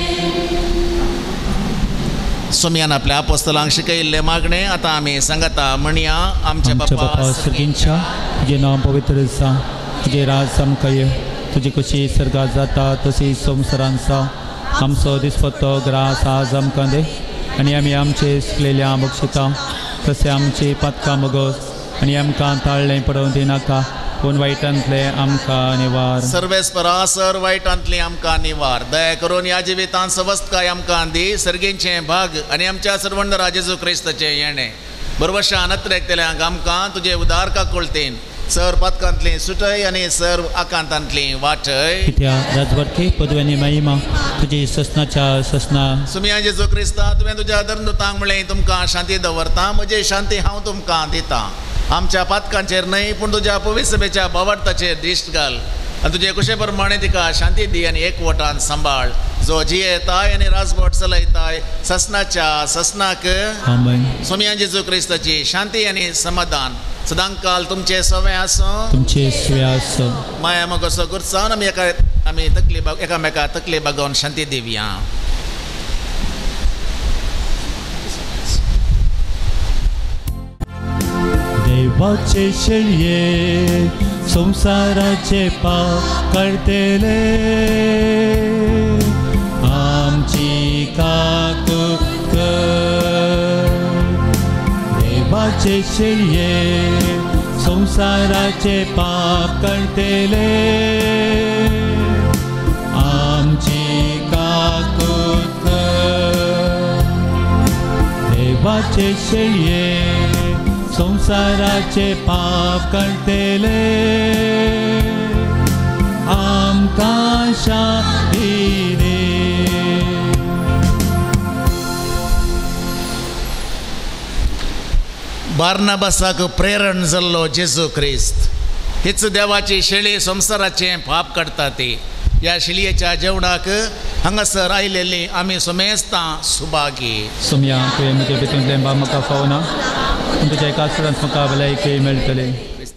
सोम्यान आपल्या अपोस्तलांक शिकयिल्ले मागणे आता आमी सांगता म्हणया. आमचे बाप्पा
सर्गींच्या तुझे नाम पवित्र आसा, तुझे राज समकय, तुझी कशी सर्गात जाता तशी संवसारांचा आमचो दिसपत्तो ग्रास आज आमकां दे, आनी आमी आमचे सुकलेल्या बक्षिता तसे आमची पातकां मगोस, आनी आमकां ताळ्ळें पडोवन दिनाका, पूण वायटांतले आमकां निवार.
सर्वेस्परा सर वायटांतली आमकां निवार. दया करून ह्या जिवितांत सवस्तकाय आमकां दी. सर्गींचे भाग आनी आमच्या सर्वंडरा जेजू क्रिस्ताचें येणें बरवशा नत्रेकतेल्यांक आमकां तुजे उदार काकुळतेन सर पातकांतली सुटय आनी सर आकांतांतली वाटय.
कित्या राजवटके पदव्यांनी महिमा तुजी ससनाच्या ससना.
सुम्या जेजू क्रिस्ता तुवें तुज्या धर्मदूतांक म्हणलें तुमकां शांती दवरता, म्हजी शांती हांव तुमकां दितां. आमच्या पातकांचेर न्हय पूण तुज्या पवित्र सभेच्या भावार्थाचेर दिश्ट घाल, आनी तुजे कुशे प्रमाणे तिका शांती दी आनी एकवटान सांबाळ, जो जियेताय आनी राजवट चलयताय ससनाच्या ससनाक.
आमेन.
सोम्या जेजू क्रिस्ताची शांती आनी समाधान सदांकाल तुमचे सवे आसूं.
तुमचे स्व्यास
माया मग असो गुरसावन आमी एकामेका तकली बागोवन शांती दिवया.
देवाचे शेळये संसाराचे पाप करतेले, आमची काकूट कर. देवाचे शेळये संसाराचे पाप करतेले, आमची काकूट कर. देवाचे शेळये संसाराचे पाप करतेले, आमकां शांती दे.
बार्नाबासाक प्रेरण जाल्लो जेजू क्रिस्त हीच देवाची शेळी संसाराचे पाप करता ती. ह्या शेळयेच्या जेवणाक हांगासर आयलेली आमी सुमेस्तां सुभागी.
सोम्या तुवें म्हजे भितूंतले म्हाका फावना, पूण तुज्या एका आसरांत म्हाका भलायकी मेळटली.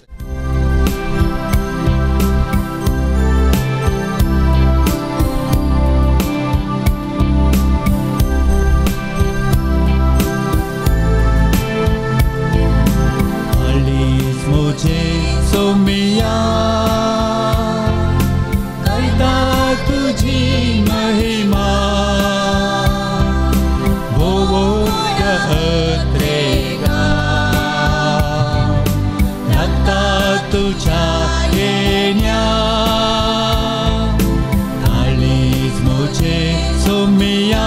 हालींच म्हजे सोम्या गायता तुजी महिमा, तुझ्या येण्या हालींच म्हजे सोम्या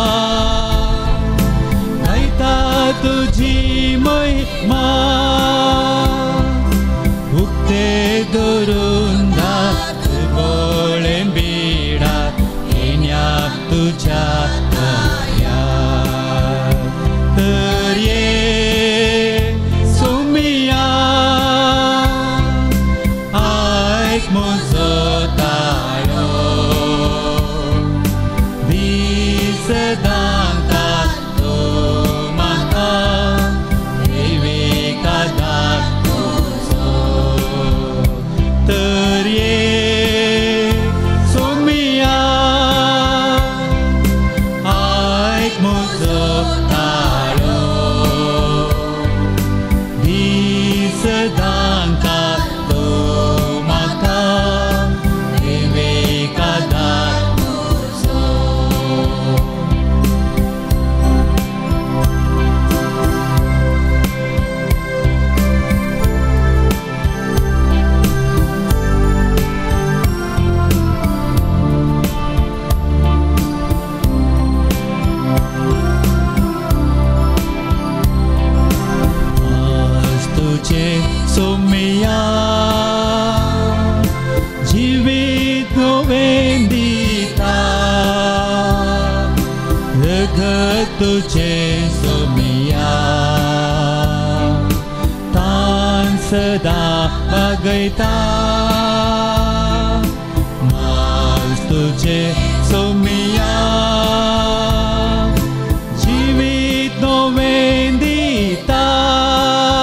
गायता तुजी महिमा. उक्ते धरून दात बोळे बिडात येण्याक तुझ्या दया. तर ये सोम्या म्हजो ताळो दीस दांता तो म्हाका देविका दाखोवचो. तर ये सोम्या आयक म्हजो ताळो दीस दांता सोम्या जिवीत नवें दिता, रगत तुजें सोम्या तान सदां बागयता. मांस तुजें सोम्या जिवीत नवें दिता,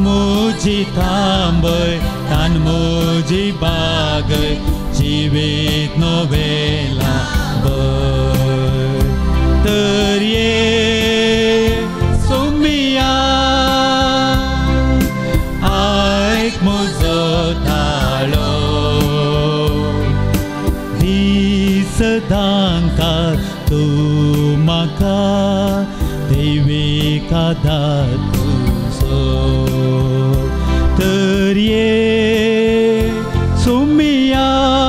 मुजी थांबय तान मुजी बागय जिवीत नोवेला बय तर ये सोमिया आयक म्हजो ताळो दीस दांकार तूं म्हाका दैवीक आदार तुजो तर ये सोमिया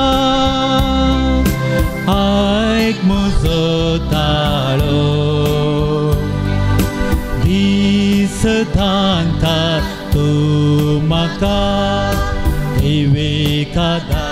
आयक म्हजो ताळो दीस दांकार तूं म्हाका दैवीक आदार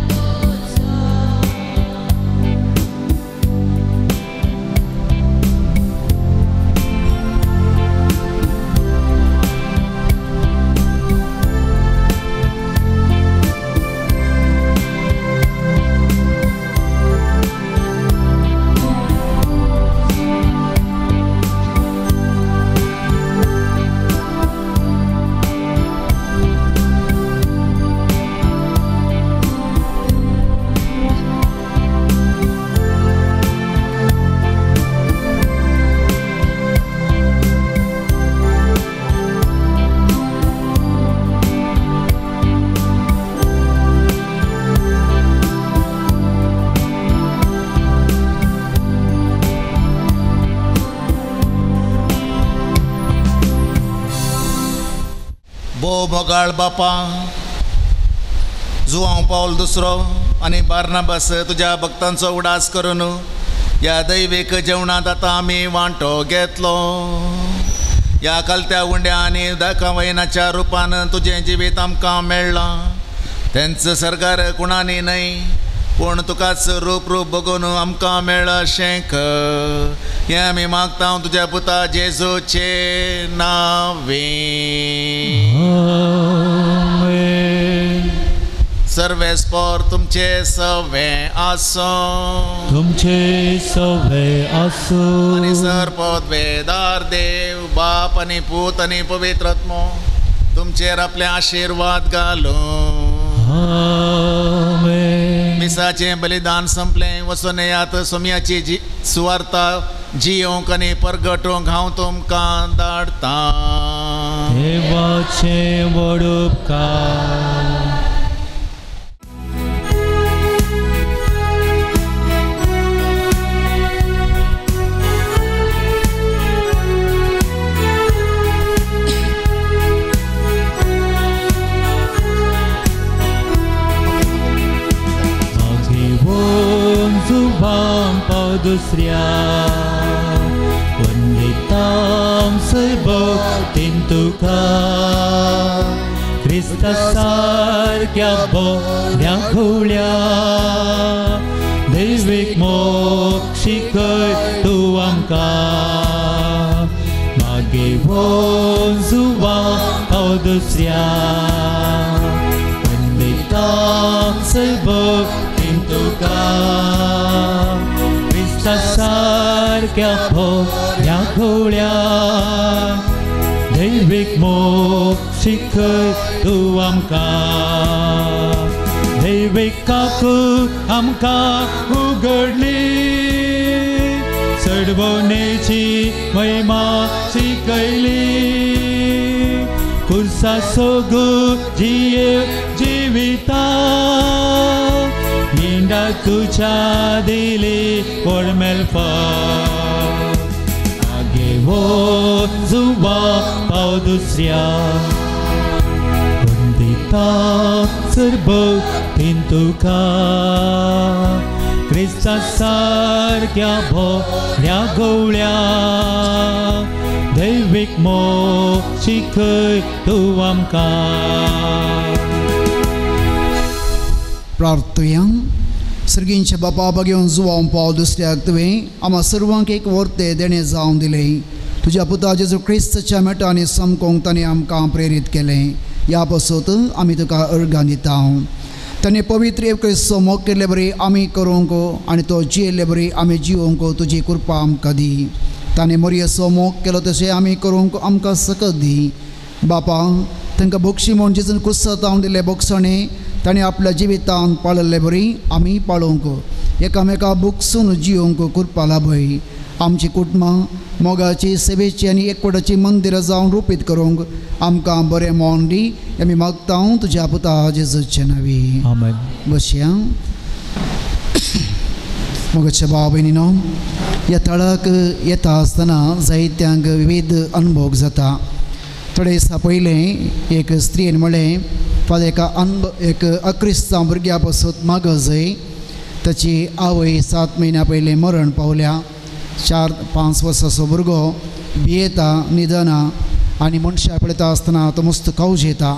मोगाळ बापा जुवांव पावल दुसरो आनी बार्नाबास तुज्या भक्तांचो उडास करून ह्या दैवीक जेवणांत आतां आमी वांटो घेतलो ह्या कलत्या उंड्या आनी दाखवयनाच्या रुपान तुजें जिवीत आमकां मेळ्ळां तेंच सरकार कुणानी न्हय पूण तुकाच रूप बगून आमकां मेळ्ळा शेंक हें आमी मागता तुज्या पुता जेजूचे नांवें सर्वेस्पोर तुमचे सवे आसूं
तुमचे सवे आसूं
आनी सरपोत वेदार देव बाप आनी पूत आनी पवित्र आत्मो तुमचेर आपले आशिर्वाद घालूं मिसाचें बलिदान संपलें वचून येयात सोम्याची सुवार्ता जियोंक आनी परगटोवंक हांव तुमकां धाडटां
देवाचें व्हड उपकार Zubam pau dusria Wanditam sebaktin tuka Krista sarkya bohya khulya Devik mokshikai tuamka Magivon zubam pau dusria Wanditam sebaktin tuka Krista sarkya bohya khulya Devik mokshikai tuamka Devik kaku amka ugadli Sarvonechi महिमा शिकयली कुर्सा सोगू जिये जिविता निंदा तुझा दिली पोरमेल्फा आगे वो जुबा पाव दुसऱ्या वंदिता सर्व तिंतुका Krista sarkya bhorya gowlya Devik mokshikai tuamka
प्रार्थया सर्गींचे बापा बघेवन जुवांव पाव दुसऱ्याक तुवें आम्हा सर्वांक एक वर्ते देणे जावन दिलें तुज्या पुता जेजू क्रिस्ताच्या मेटांनी समकोंक ताणें आमकां प्रेरीत केलें ह्या पासत आमी तुका अर्गां दिता ताणें पवित्र येवकळेचो मोग केल्ले बरी आमी करूंक आनी तो जियेल्ले बरी आमी जिवोंक तुजी कृपा आमकां दी ताणें मोरयेचो मोग केलो तशें आमी करूंक आमकां सकत दी बापा तांकां बक्षी म्हूण जेजून कुस्सतावन दिले बक्षणे ताणें आपल्या जिवितांत पाळले बरी आमी पाळोवंक एकामेका बुकसून जियोंक करपा लाभय आमची कुटुंबां मोगाची सेवेची आनी एकवटाची मंदिरां जावन रुपीत करूंक आमकां बरें मोन दी आमी मागता तुज्या पुता जेजूचे नांवी
आमेन.
बसया. मोगाच्या भाव भयणीनो, ह्या तळाक येता आसतना जायत्यांक विविध अनुभव जाता. थोडे दिसा पयलें एक स्त्रीन म्हणलें फाल्यां एक अक्रिस्तांव भुरग्या पासून मागो जाय. ताची आवय 7 म्हयन्या पयलीं मरण पावल्या. 4-5 वर्साचो भुरगो भियेता निदना आनी मनशां पळयता आसतना तो मस्त कावज येता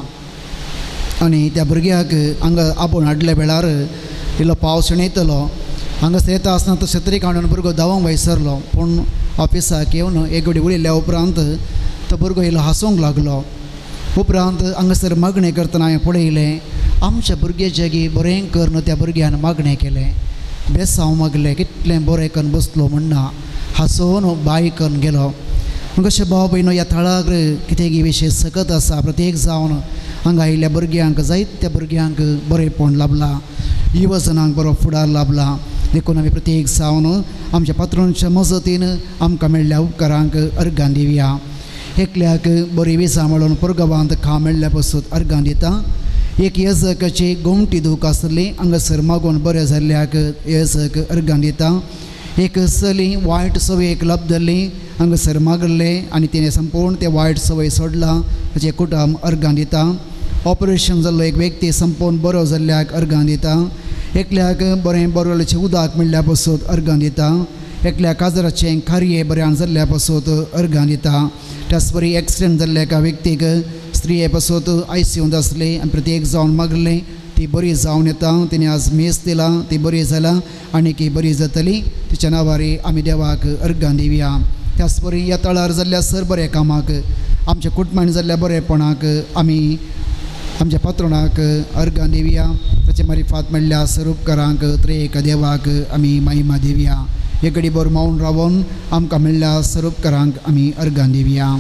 आनी त्या भुरग्याक हांगा आपोवन हाडल्या वेळार इल्लो पावस येतलो. हांगासर येता आसतना तो छत्री काडून भुरगो धांवंक वयसरलो. पूण ऑफिसाक येवन एक घडी उलयल्या उपरांत तो भुरगो इल्लो हांसूंक लागलो. उपरांत हांगासर मागणें करतना हांवें पळयलें आमच्या भुरग्याच्या जागी बरें कर न्हू त्या भुरग्यान मागणें केलें. बेसांव मागलें कितलें बरें करून बसलो म्हणना हांसोवन बाय करून गेलो. कशें भाव भयणो, ह्या थळाक कितें विशय सकत आसा. प्रत्येक जावन हांगा आयिल्ल्या भुरग्यांक जायत्या भुरग्यांक बरेंपण लाभलां. युवजनांक बरो फुडार लाभला. देखून आमी प्रत्येक जावन आमच्या पात्रोनच्या मजतीन आमकां मेळ्ळ्या उपकारांक अर्गां दिवया. एकल्याक बरी विजा मेळोवन परगवांत खा मेळ्ळ्या पासून अर्गां दिता. एक येजकाची गोमटी दूख आसली हांगासर मागून बरें जाल्ल्याक येजक अर्गां दिता. एक चली वायट सवयेक लाभधरली हांगासर मागले आनी तिणें संपूर्ण ते वायट सवय सोडला ताचें कुटुंब अर्गां दिता. ऑपरेशन जाल्लो एक व्यक्ती संपूर्ण बरो जाल्ल्याक अर्गां दिता. एकल्याक बरें बरोलेचें उदक मेळ्ळ्या पासून अर्गां दिता. एकल्याक काजराचें खारये बऱ्यान जाल्ल्या पासून अर्गां दिता. त्याच बरी एक्सिडेंट जाल्ल्या एका व्यक्तीक स्त्रिये पासून ICUंत आसली आनी प्रत्येक जावन मागलें ती बरी जावन येता. तिणें आज मेस दिला, ती बरी जाला आनी की बरी जातली. तिच्या नांवारी आमी देवाक अर्गां दिवया. त्याच बरी ह्या तळार जाल्ल्या सर बऱ्या कामाक आमच्या कुटुंबान जाल्ल्या बरेपणाक आमी आमच्या पात्रोणाक अर्गां दिवया. ताचे मारिफात मेळ्ळ्या सर उपकारांक त्रेक देवाक आमी महिमा दिवया. एक घडी भर मौन रावन आमकां मेळ्ळ्या सर उपकारांक आमी अर्गां दिवया.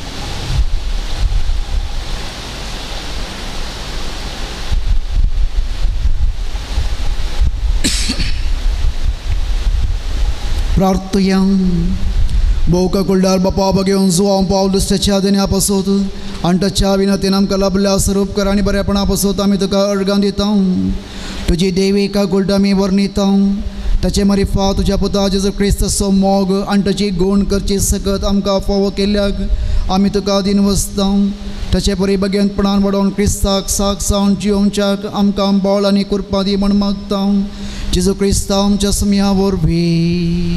प्रार्थया. भोवका कुळदार बापा बघेवन जुवांव पावल दुसऱ्याच्या देण्या पासून आनी ताच्या विनतीन आमकां लाभल्या सर उपकार आनी बरेपणा पासून आमी तुका अर्गां दिता. तुजी देविका कुळट आमी वर्णिता. ताचे मारिफात तुज्या पुता जेजू क्रिस्ताचो मोग आनी ताची गूण करची सकत आमकां फावो केल्ल्याक आमी तुका दिन वसता. ताचे बरी बगेंतपणान वाडोवन क्रिस्ताक साक सावन जियोवच्याक आमकां बळ आनी कृपा दी म्हण मागता. जेजू क्रिस्ता आमच्या समिया वरवीं.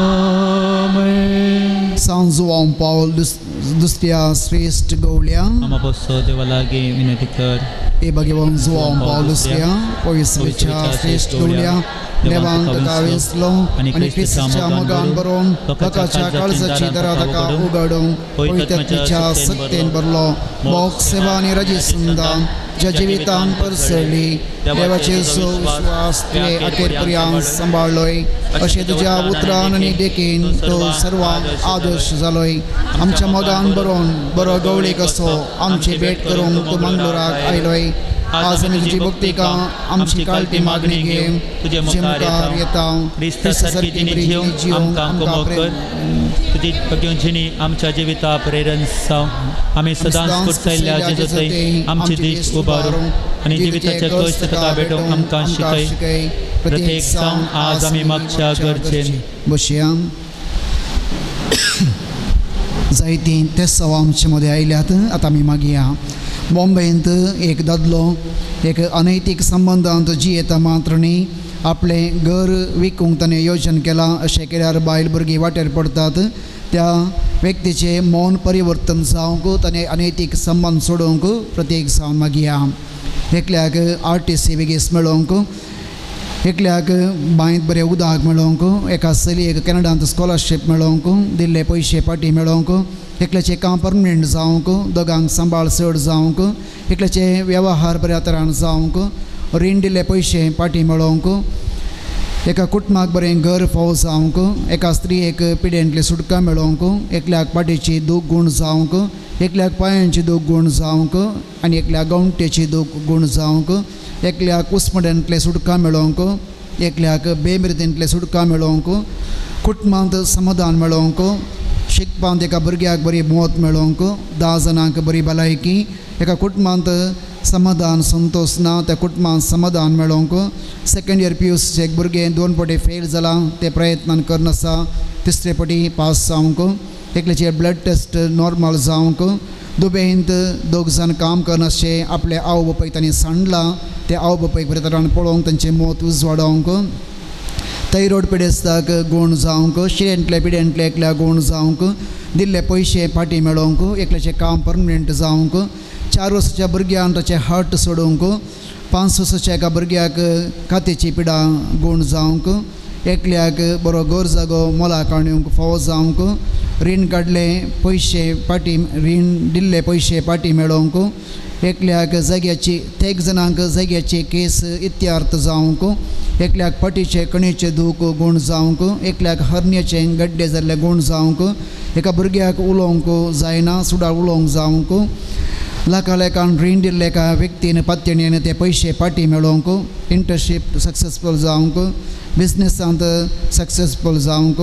सांज जुवांव पावल दुसऱ्या श्रेष्ठ गवळ्या
आमापासून देवा लागीं विनंती कर.
हे भगवान जुवांव पावल दुसऱ्या पवित्रच्या श्रेष्ठ गवळ्या देवान ताका वेंचलो आनी क्रिस्ताच्या मोगान बरोवन लोकाच्या काळजाची दारां ताका उगडून पवित्रतेच्या सत्तेन भरलो. मोग सेवा आनी राजी सुंदान ज्या जिवितान परसळली देवाचे विश्वास तुवें अखेर पर्यंत सांबाळलोय. अशें तुज्या उतरान आनी देखीन तो सर्वांक आदर्श जालोय. आमच्या मोगान बरोवन बरो गवळी कसो आमची भेट करूंक तूं मंगळुराक आयलोय. आज आमी तुजी भक्तिका आमची काळटी मागणी घे. तुजे मुखार येता. क्रिस्ता सारकी जियो आमकां कर. तुजी भक्तींची आमच्या जिविता प्रेरण जावं. आमी सदांच करतल्या जेजू थंय आमचे दीस उबारूं आनी जिविताचे कश्ट ताका भेटोवंक आमकां शिकय. प्रत्येक जावन आज आमी मागच्या गरजेन बसया. जायतीं तेंसांव आमचे मदें आयल्यात. आतां आमी मागया. बॉम्बेंत एक दादलो एक अनैतीक संबंदांत जियेता मात्र न्ही आपलें घर विकूंक ताणें योजन केलां. अशें केल्यार बायल भुरगीं वाटेर पडटात. त्या व्यक्तीचें मौन परिवर्तन जावंक ताणें अनैतीक संबंद सोडूंक प्रत्येक जावन मागया. एकल्याक RTC बेगीस मेळोवंक, एकल्याक बांयत बरें उदक मेळोवंक, एका चलयेक कॅनडांत स्कॉलरशीप मेळोवंक, दिल्ले पयशे पाटी मेळोवंक, एकल्याचें काम परमनंट जावंक, दोगांक सांबाळ चड जावंक, एकल्याचे वेव्हार बऱ्या तरान जावंक, रीण दिल्ले पयशे पाटी मेळोवंक, एका कुटुंबाक बरें घर फावो जावंक, एका स्त्रीयेक पिड्यांतली सुटका मेळोवंक, एकल्याक पाटीची दूख गूण जावंक, एकल्याक पांयांची दूख गूण जावंक आनी एकल्याक गवंटेची दूख गूण जावंक, एकल्याक उस्मड्यांतले सुटका मेळोवंक, एकल्याक बेमिर्देंतले सुटका मेळोवंक, कुटुंबांत समाधान मेळोवंक, शिकपांत एका भुरग्याक बरी मोत मेळोवंक, 10 जाणांक बरी भलायकी, एका कुटुंबांत समाधान संतोष ना त्या कुटुंबांत समाधान मेळोवंक, सेकंड इयर PUCचे एक भुरगें 2 फावटी फेल जालां ते प्रयत्नान करन आसा 3रे फावटी पास जावंक, एकल्याचे ब्लड टेस्ट नॉर्मल जावंक, दुबेंत 2 जाण काम करनाशे आपले आवय बापायक तांणी सांडलां ते आवय बापायक बरे तरान पळोवंक तांचें मोत उजवाडोवंक, थायरॉयड पिडेस्ताक गूण जावंक, शिरेंतले पिड्यांतले एकल्या गूण जावंक, दिल्ले पयशे फाटी मेळोवंक, एकल्याचें काम परमनंट जावंक, 4 वर्साच्या भुरग्यान ताचें हार्ट सोडूंक, 5 वर्साच्या एका भुरग्याक कातेची पिडा गूण जावंक, एकल्याक बरो घर जागो मोलाक हाडूंक फावो जावंक, रीण काडले पयशे पाटी रीण दिल्ले पयशे पाटी मेळोवंक, एकल्याक जाग्याची 3 जाणांक जाग्याची केस इत्यार्थ जावंक, एकल्याक पाटीचे कणेचे दूख गूण जावंक, एकल्याक हर्नियाचे गड्डे जाल्ले गूण जावंक, एका भुरग्याक उलोवंक जायना सुडार उलोवंक जावंक, लाखान रीण दिल्ले एका व्यक्तीन पात्यणेन ते पयशे पाटी मेळोवंक, इंटर्नशीप सक्सेसफूल जावंक, बिजनेसांत सक्सेसफूल जावंक,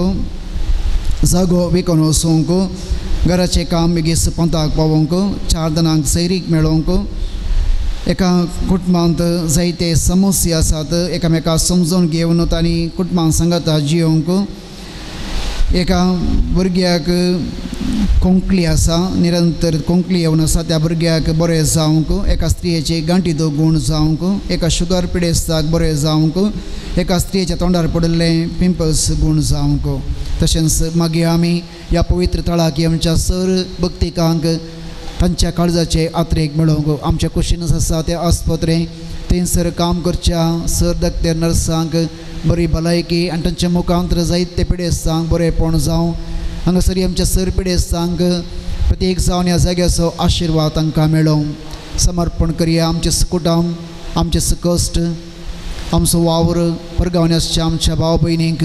जागो विकून वचोवंक, घराचें काम बेगीस पंताक पावोवंक, 4 जाणांक सैरीक मेळोवंक, एका कुटुंबांत जायते समस्या आसात एकामेकाक समजून घेवन तांणी कुटुंबांत सांगाता जियोवंक, एका भुरग्याक कोंकली आसा निरंतर कोंकली येवन आसा त्या भुरग्याक बरें जावंक, एका स्त्रियेची गांठी दूख गूण जावंक, एका शुगर पिडेस्ताक बरें जावंक, एका स्त्रियेच्या तोंडार पडिल्ले पिंपल्स गूण जावंक. तशेंच मागीर आमी ह्या पवित्र तळाक आमच्या सर भक्तिकांक तांच्या काळजाचे आत्रेक मेळोवंक, आमच्या कुशीनच आसा त्या आस्पत्रे थंयसर काम करच्या सर डॉक्टर नर्सांक बरी भलायकी आनी तांच्या मुखांतर जायते पिडेस्तांक बरेंपण जावं. हांगासर आमच्या सर पिडेस्तांक प्रत्येक जावन ह्या जाग्याचो आशिर्वाद तांकां मेळों. समर्पण करया आमचे कुटुंब, आमचे कश्ट, आमचो वावर परगावण्याच्या आमच्या भाव भयणींक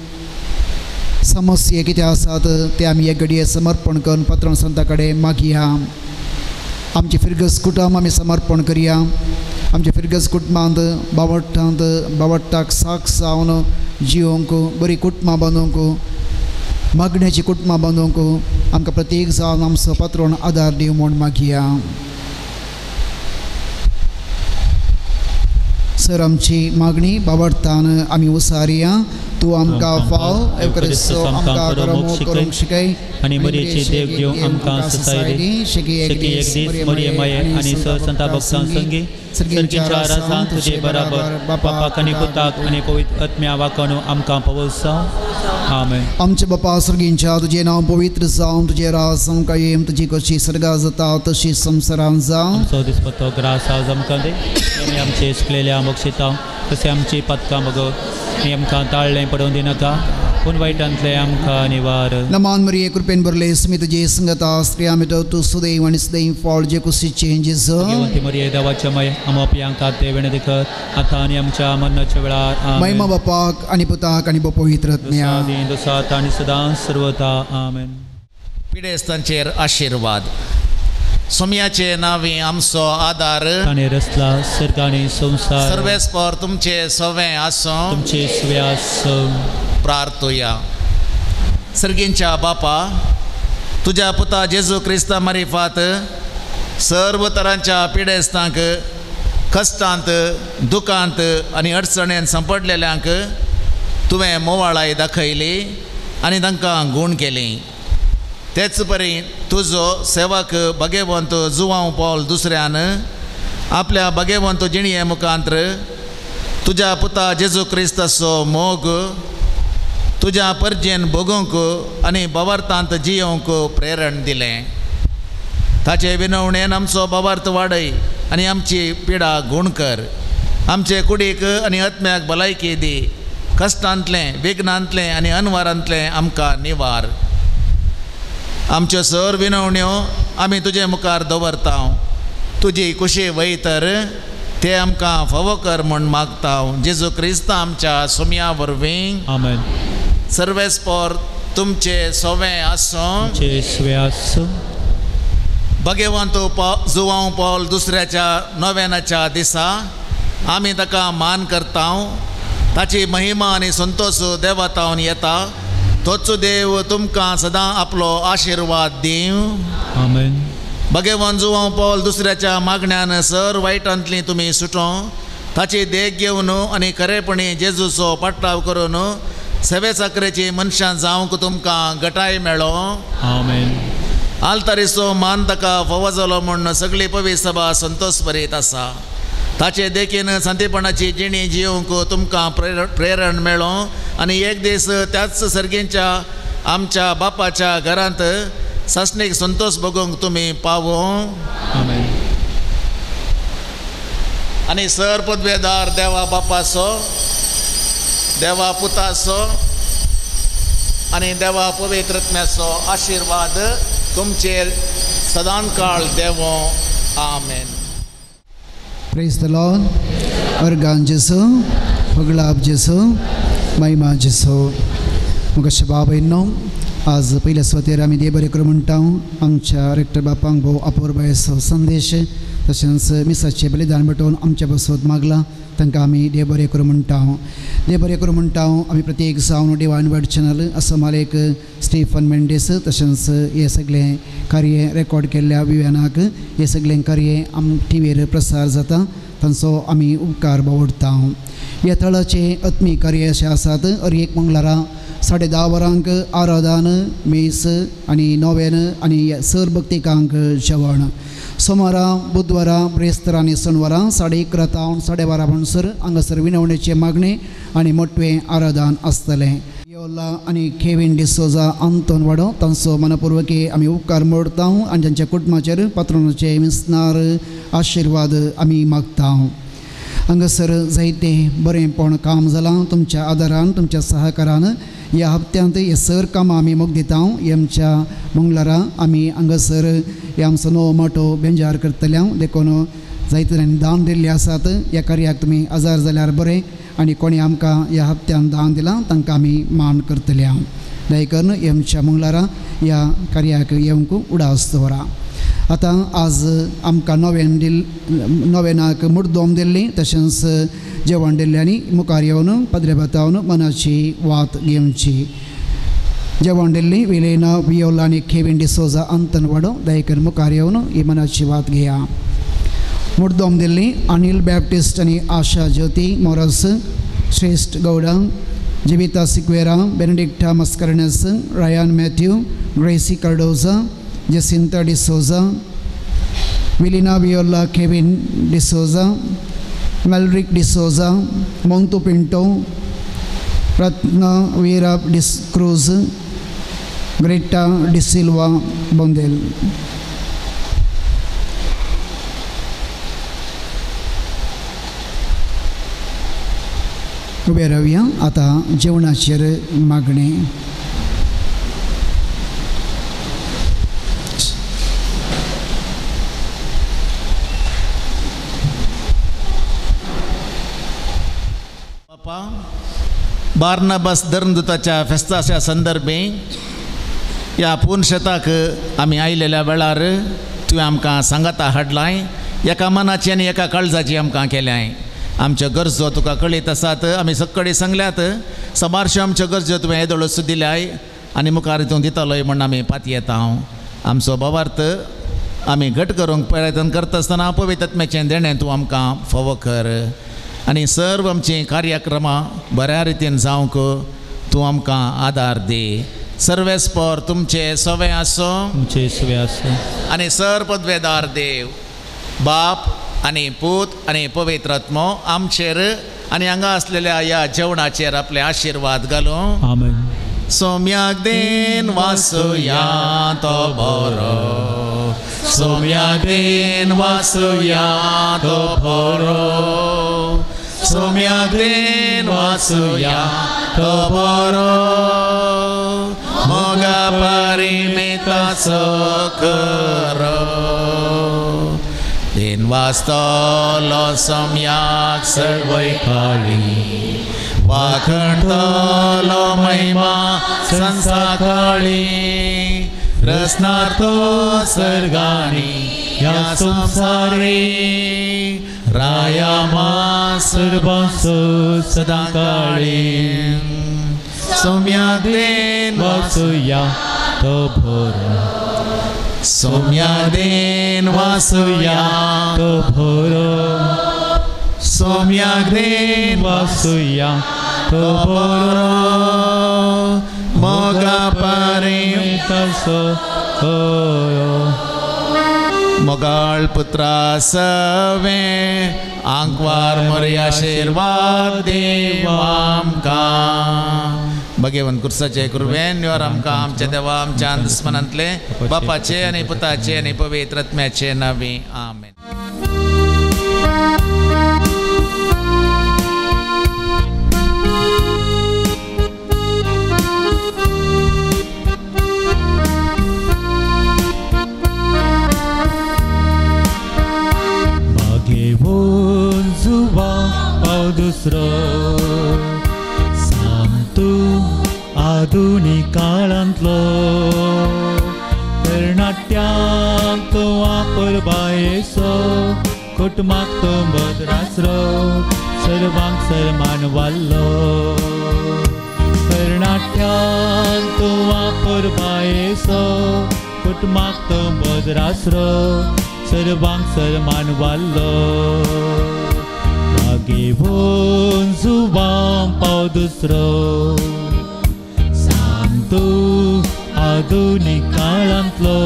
समस्या कितें आसात ते आमी एक घडये समर्पण करून पात्रण संता कडेन मागया. आमचे फिरगस कुटुंब आमी समर्पण करया. आमच्या फिरगस कुटुंबांत बावट्टाक साक जावन जियोवंक, बरी कुटुंबां बांदूंक, मागण्याची कुटुंबां बांदूंक आमकां प्रत्येक जावन आमचो पात्रोण आदार दिव म्हूण मागया. सर आमची मागणी बावडतान आमी उसारया. तूं आमकां फाव एवकरिस्तो आमकां करूंक शिकय
आनी मरेची देव घेवन आमकां ससायली. शेकी एक दीस मरिये माये आनी संता भक्तां संगी सर्गीच्या रासांत तुजे बराबर बापाक आनी पुताक आनी पवित्र आत्म्या वाकून आमकां पवसा. आमेन.
आमचे बापा सर्गींच्या तुजें नांव पवित्र जावं, तुजें राज आमकां येम, तुजी कशी सर्गा जाता तशी संवसारांत जावं.
आमचो दिसपतो ग्रास आज आमकां दे. आमी आमचे सुकलेल्या मोक्षिता तशें आमची पदकां बगो आनी आमकां ताळ्ळें पडोवन दिनाका पूण वायटांतले आमकां निवार.
नमान मरिये कृपेन भरले स्मी तुजे संगता स्त्रिया मिटो तूं सुदैव आनी सदैव फळ जे कुशीचे जेजो.
देवांती मरिये देवाच्या माये आमोपयांक ते वेणे देखत आतां आनी आमच्या मरणाच्या वेळार.
महिमा बापाक आनी पुताक आनी पवित्र आत्म्या
दुसात आनी सदां सर्वता. आमेन.
पिडेस्तांचेर आशिर्वाद. सोम्याचे नावी आमचो आदार
ताणे रचला सर्ग आनी संवसार.
सर्वेस्पर तुमचे सवे आसूं.
तुमचे सुवे आसूं.
प्रार्थुया. सर्गींच्या बापा, तुज्या पुता जेजू क्रिस्ता मारिफात सर्व तरांच्या पिडेस्तांक, कश्टांत, दुखांत आनी अडचणेंत सांपडलेल्यांक तुवें मोवाळाय दाखयली आनी तांकां गूण केली. तेच परी तुजो सेवक भगेवंत जुवांव पौल दुसऱ्यान आपल्या भगेवंत जिणये मुखांतर तुज्या पुता जेजू क्रिस्ताचो मोग तुज्या परजेन भोगूंक आनी बवार्थांत जियोवंक प्रेरण दिलें. ताचे विनवणेन आमचो बवार्थ वाडय आनी आमची पिडा गूण कर. आमचे कुडीक आनी आत्म्याक भलायकी दी. कश्टांतलें, विघ्नांतलें आनी अनवारांतलें आमकां निवार. आमच्यो सर विनवण्यो आमी तुजे मुखार दवरता. तुजी कुशी वयतर ते आमकां फावो कर म्हूण मागता जेजू क्रिस्त आमच्या सुमया वरवीं
आमेन.
सर्वेस्पोर तुमचे सोवें आसूं.
जेसुवे आसूं.
भगवंत जुवांव पौल दुसऱ्याच्या नोवेनाच्या दिसा आमी ताका मान करता. ताची महिमा आनी संतोश देवातावन येता. तोच देव तुमकां सदां आपलो आशिर्वाद दिवं.
आमेन.
भगवान जुवांव पौल दुसऱ्याच्या मागण्यान सर वायटांतली तुमी सुटों. ताची देख घेवन आनी खरेपणी जेजूचो पाटलाव करून सेवे साकरेची मनशां जावंक तुमकां गटाय मेळो.
आमेन.
आलतारीचो मान ताका फावो जालो म्हूण सगळी पवित्र सभा संतोश भरीत आसा. ताचे देखीन सांतीपणाची जिणी जिवंक तुमकां प्रेरण मेळो आनी एक दीस त्याच सर्गेच्या आमच्या बापाच्या घरांत सासणीक संतोष भोगूंक तुमी पावो.
आमेन.
आनी सर पदवेदार देवा बापाचो, देवा पुताचो आनी देवा पवित्रत्म्याचो आशिर्वाद तुमचेर सदां काळ देवो. आमेन.
Praise the Lord. Organ Jesu, Paglab Jesu, Maima Jesu. Mugasha Baba inno आज पहिल्या स्वतेर आमी देव बरें करूं म्हणटा. आमच्या रेक्टर बापांक भोव अपूर्वयसो संदेश तशेंच मिसाचें बलिदान भेटोवन आमच्या बसवत मागला. तांकां आमी देव बरें करूं म्हणटा. देव बरें करूं म्हणटा. आमी प्रत्येक जावन डिवायन वर्ड चॅनल असो मालेक स्टीफन मेंडेस तशेंच हे सगळें कार्य रेकॉर्ड केल्ल्या विव्यानाक हे सगळें कार्य टीव्हीर प्रसार जाता. तांचो आमी उपकार बावडटा. ह्या थळाचे आत्मीय कार्य अशें आसात. हर एक मंगळारा 10:30 वरांक आराधन मेस आनी नोवेन आनी सर भक्तिकांक जेवण. सोमारा बुधवारा ब्रेस्तर आनी शेनवारा 11:30 तावन 12:30 म्हणसर हांगासर विनवणेचे मागणे आनी मोठवें आराधन आसतलें. योला आनी केविन डिसोजा आंतोन वाडो तांचो मनपूर्वकी आमी उपकार मोडटा आनी तांच्या कुटुंबाचेर पात्रोनाचे मिसनार आशिर्वाद आमी मागता. हांगासर जायते बरेंपण काम जालां. तुमच्या आदारान तुमच्या सहकारान ह्या हप्त्यांत हे सर कामां आमी मोग दिता. आमच्या मंगळारा आमी हांगासर हे आमचो नवो मोठो बेंजार करतल्या देखून जायते तरेन दान दिल्ले आसात. ह्या कार्याक तुमी आजार जाल्यार बरें आनी कोणी आमकां ह्या हप्त्यान दान दिलां तांकां आमी मान करतल्या. दयकरून हे आमच्या मंगळारा ह्या कार्याक येवंक उडास दवरा. आतां आज आमकां नोवेनाक मुर्दोम दिल्ली तशेंच जेवण दिल्लें आनी मुखार येवन पदरेबातावन मनाची वात घेवची. जेवण दिल्ली विलेना वियोला आनी केविन डिसोजा अंतन वाडो दयकरून मुखार येवन ही मनाची वात घेया. मुर्दोम दिल्ली अनिल बॅप्टिस्ट आनी आशा ज्योती मोरस, श्रेष्ठ गौडा, जिविता Sequeira, Benedicta Mascarenhas, Ryan Matthew, Gracy Cardozo, Jacinta D'Souza, विलिना Viola Kevin D'Souza, Melrick D'Souza, मोंतो Pinto, Ratna Veera D'Cruz, Greta D'Silva Bondel. उबे रावया. आता जेवणाचेर मागणे.
बार्नबास धर्मदूताच्या फेस्ताच्या संदर्भी ह्या पुनशताक आमी आयलेल्या वेळार तुवें आमकां सांगाता हाडलाय. एका मनाची आनी एका काळजाची आमकां केल्याय. आमच्यो गरजो तुका कळीत आसात. आमी सक्कळी सांगल्यात सबारश्यो आमच्यो गरजो तुवें येदोळ्यो दिल्याय आनी मुखार तूं दितलोय म्हण आमी पाती येता. आमचो भावार्थ आमी घट करूंक प्रयत्न करता आसतना पवित्रत्म्याचें देणें तूं आमकां फावो कर आनी सर्व आमची कार्यक्रमां बऱ्या रितीन जावंक तूं आमकां आदार दी. सर्वेस्पर तुमचे सवे आसो.
तुमचे सवे आसो.
आनी सर पदवेदार देव बाप आनी पूत आनी पवित्रात्मो आमचेर आनी हांगा आसलेल्या ह्या जेवणाचेर आपले आशिर्वाद घालूं.
आमेन.
सोम्याक देन वासुया तो बरो. सोम्याक देन वासुया तो बरो. सोम्याक देन वासुया तो बरो. मोगा परिमिताचो करो. दिन वास्तवलो सम्यक सर्वैकाळी वाखणतलो महिमा संसाकाळी रसनार्थो सर्गानी या संसारी रायामा सर्वांसो सदाकाळी सौम्यादेन वासुया तो भोरो सौम्यादेन वासुया तो भोरो सौम्यादेन वासुया तो भोरो मोगा परितसो मोगाळ पुत्रा सवे आंकवार मोरी आशीर्वाद देवामकां भगवंत कुर्साचे कुरवेन वर आमकां आमच्या देवा आमच्या दुस्मनांतले बापाचे आनी पुताचे आनी पवित्र आत्म्याचे नांवे आमेन.
दुसरो सांगतू आधुनिक काळांतलो तरणाट्यांक तो वापर बायेचो कुटुंबाक तो बदरासरो सर्वांक सन्मान वाल्लो तरणाट्यांक तो वापर बायेचो कुटुंबाक तो बदरासरो सर्वांक सन्मान वाल्लो घेवन जुबाम पाव दुसरो सांगतू आधुनिक काळांतलो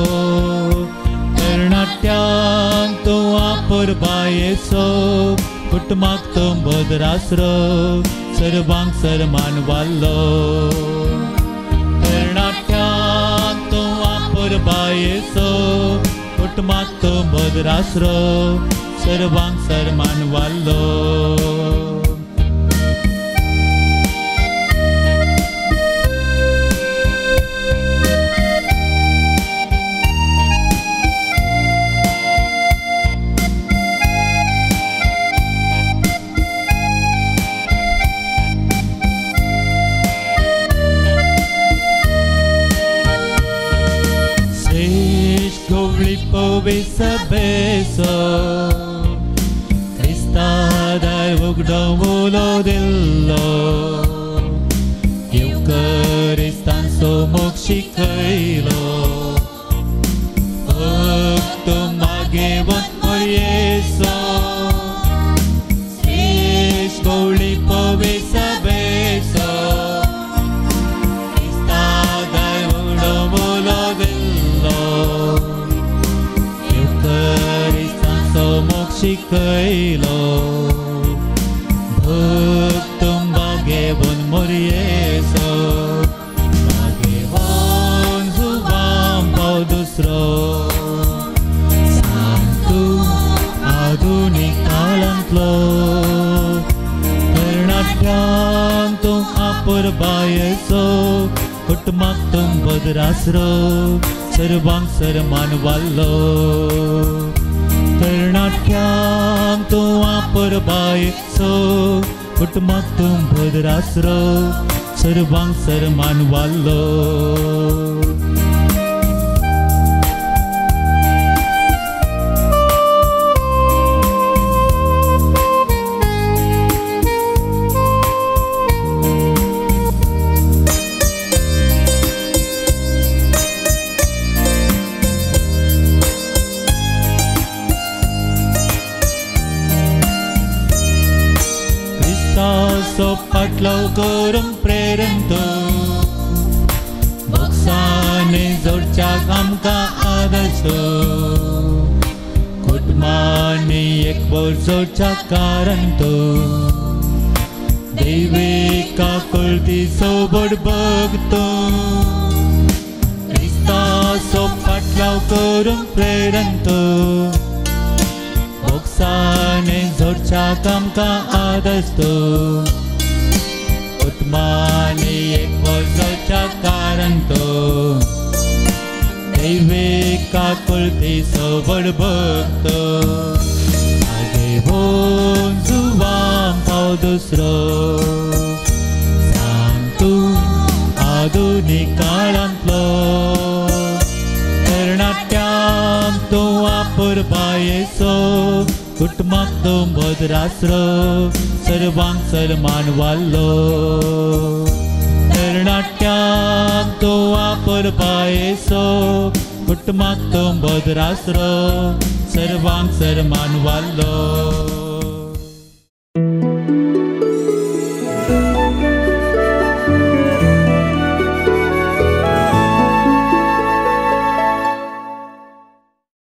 तरणाट्यांक तो वापर बायेचो कुटुंबाक तो बदरासरो सर्वांक सन्मान वाल्लो तरणाट्यांक तो वापर बायेचो कुटुंबाक तो बदरासरो सर्वांक सन्मान वाल्लो श्रेष्ठ गवळी पवेसा बेसो Dai vugdavolo dello Eucharistan so mokshikailo Okto magevot morieso Svish goli povesa beso Dai vugdavolo dello Eucharistan so mokshikailo Bhaktum Bhagavon Morieso Bhagavon Zubam Paudusro Santu Adunik Kalantlo Karnatyantum Apurbayeso Kutmaktum Badrasro Sarvang Sarman Vallo Karnatyantum तो वापर बायेचो कुटुंबाक तुम भद्रासरो सर्वांक सन्मान वाल्लो So patlaw korum prerento Boksane zorchak amka adasto Kutmani ek bol zorchak karanto Devika kulti sobod bhagto Krista so patlaw korum prerento Boksane zorchak amka adasto Utmani ek bolsa karanto Devika kulti sobad bhakto दुसरो सांगतू आधुनिक काळांतलो तरणाट्यान तो वापर बायेचो कुटुंबाक तो भद्रासरो सर्वांक सन्मान वाल्लो तरणाट्यान तो वापर बायेचो कुटुंबाक तो भद्रासरो सर्वांक सन्मान वाल्लो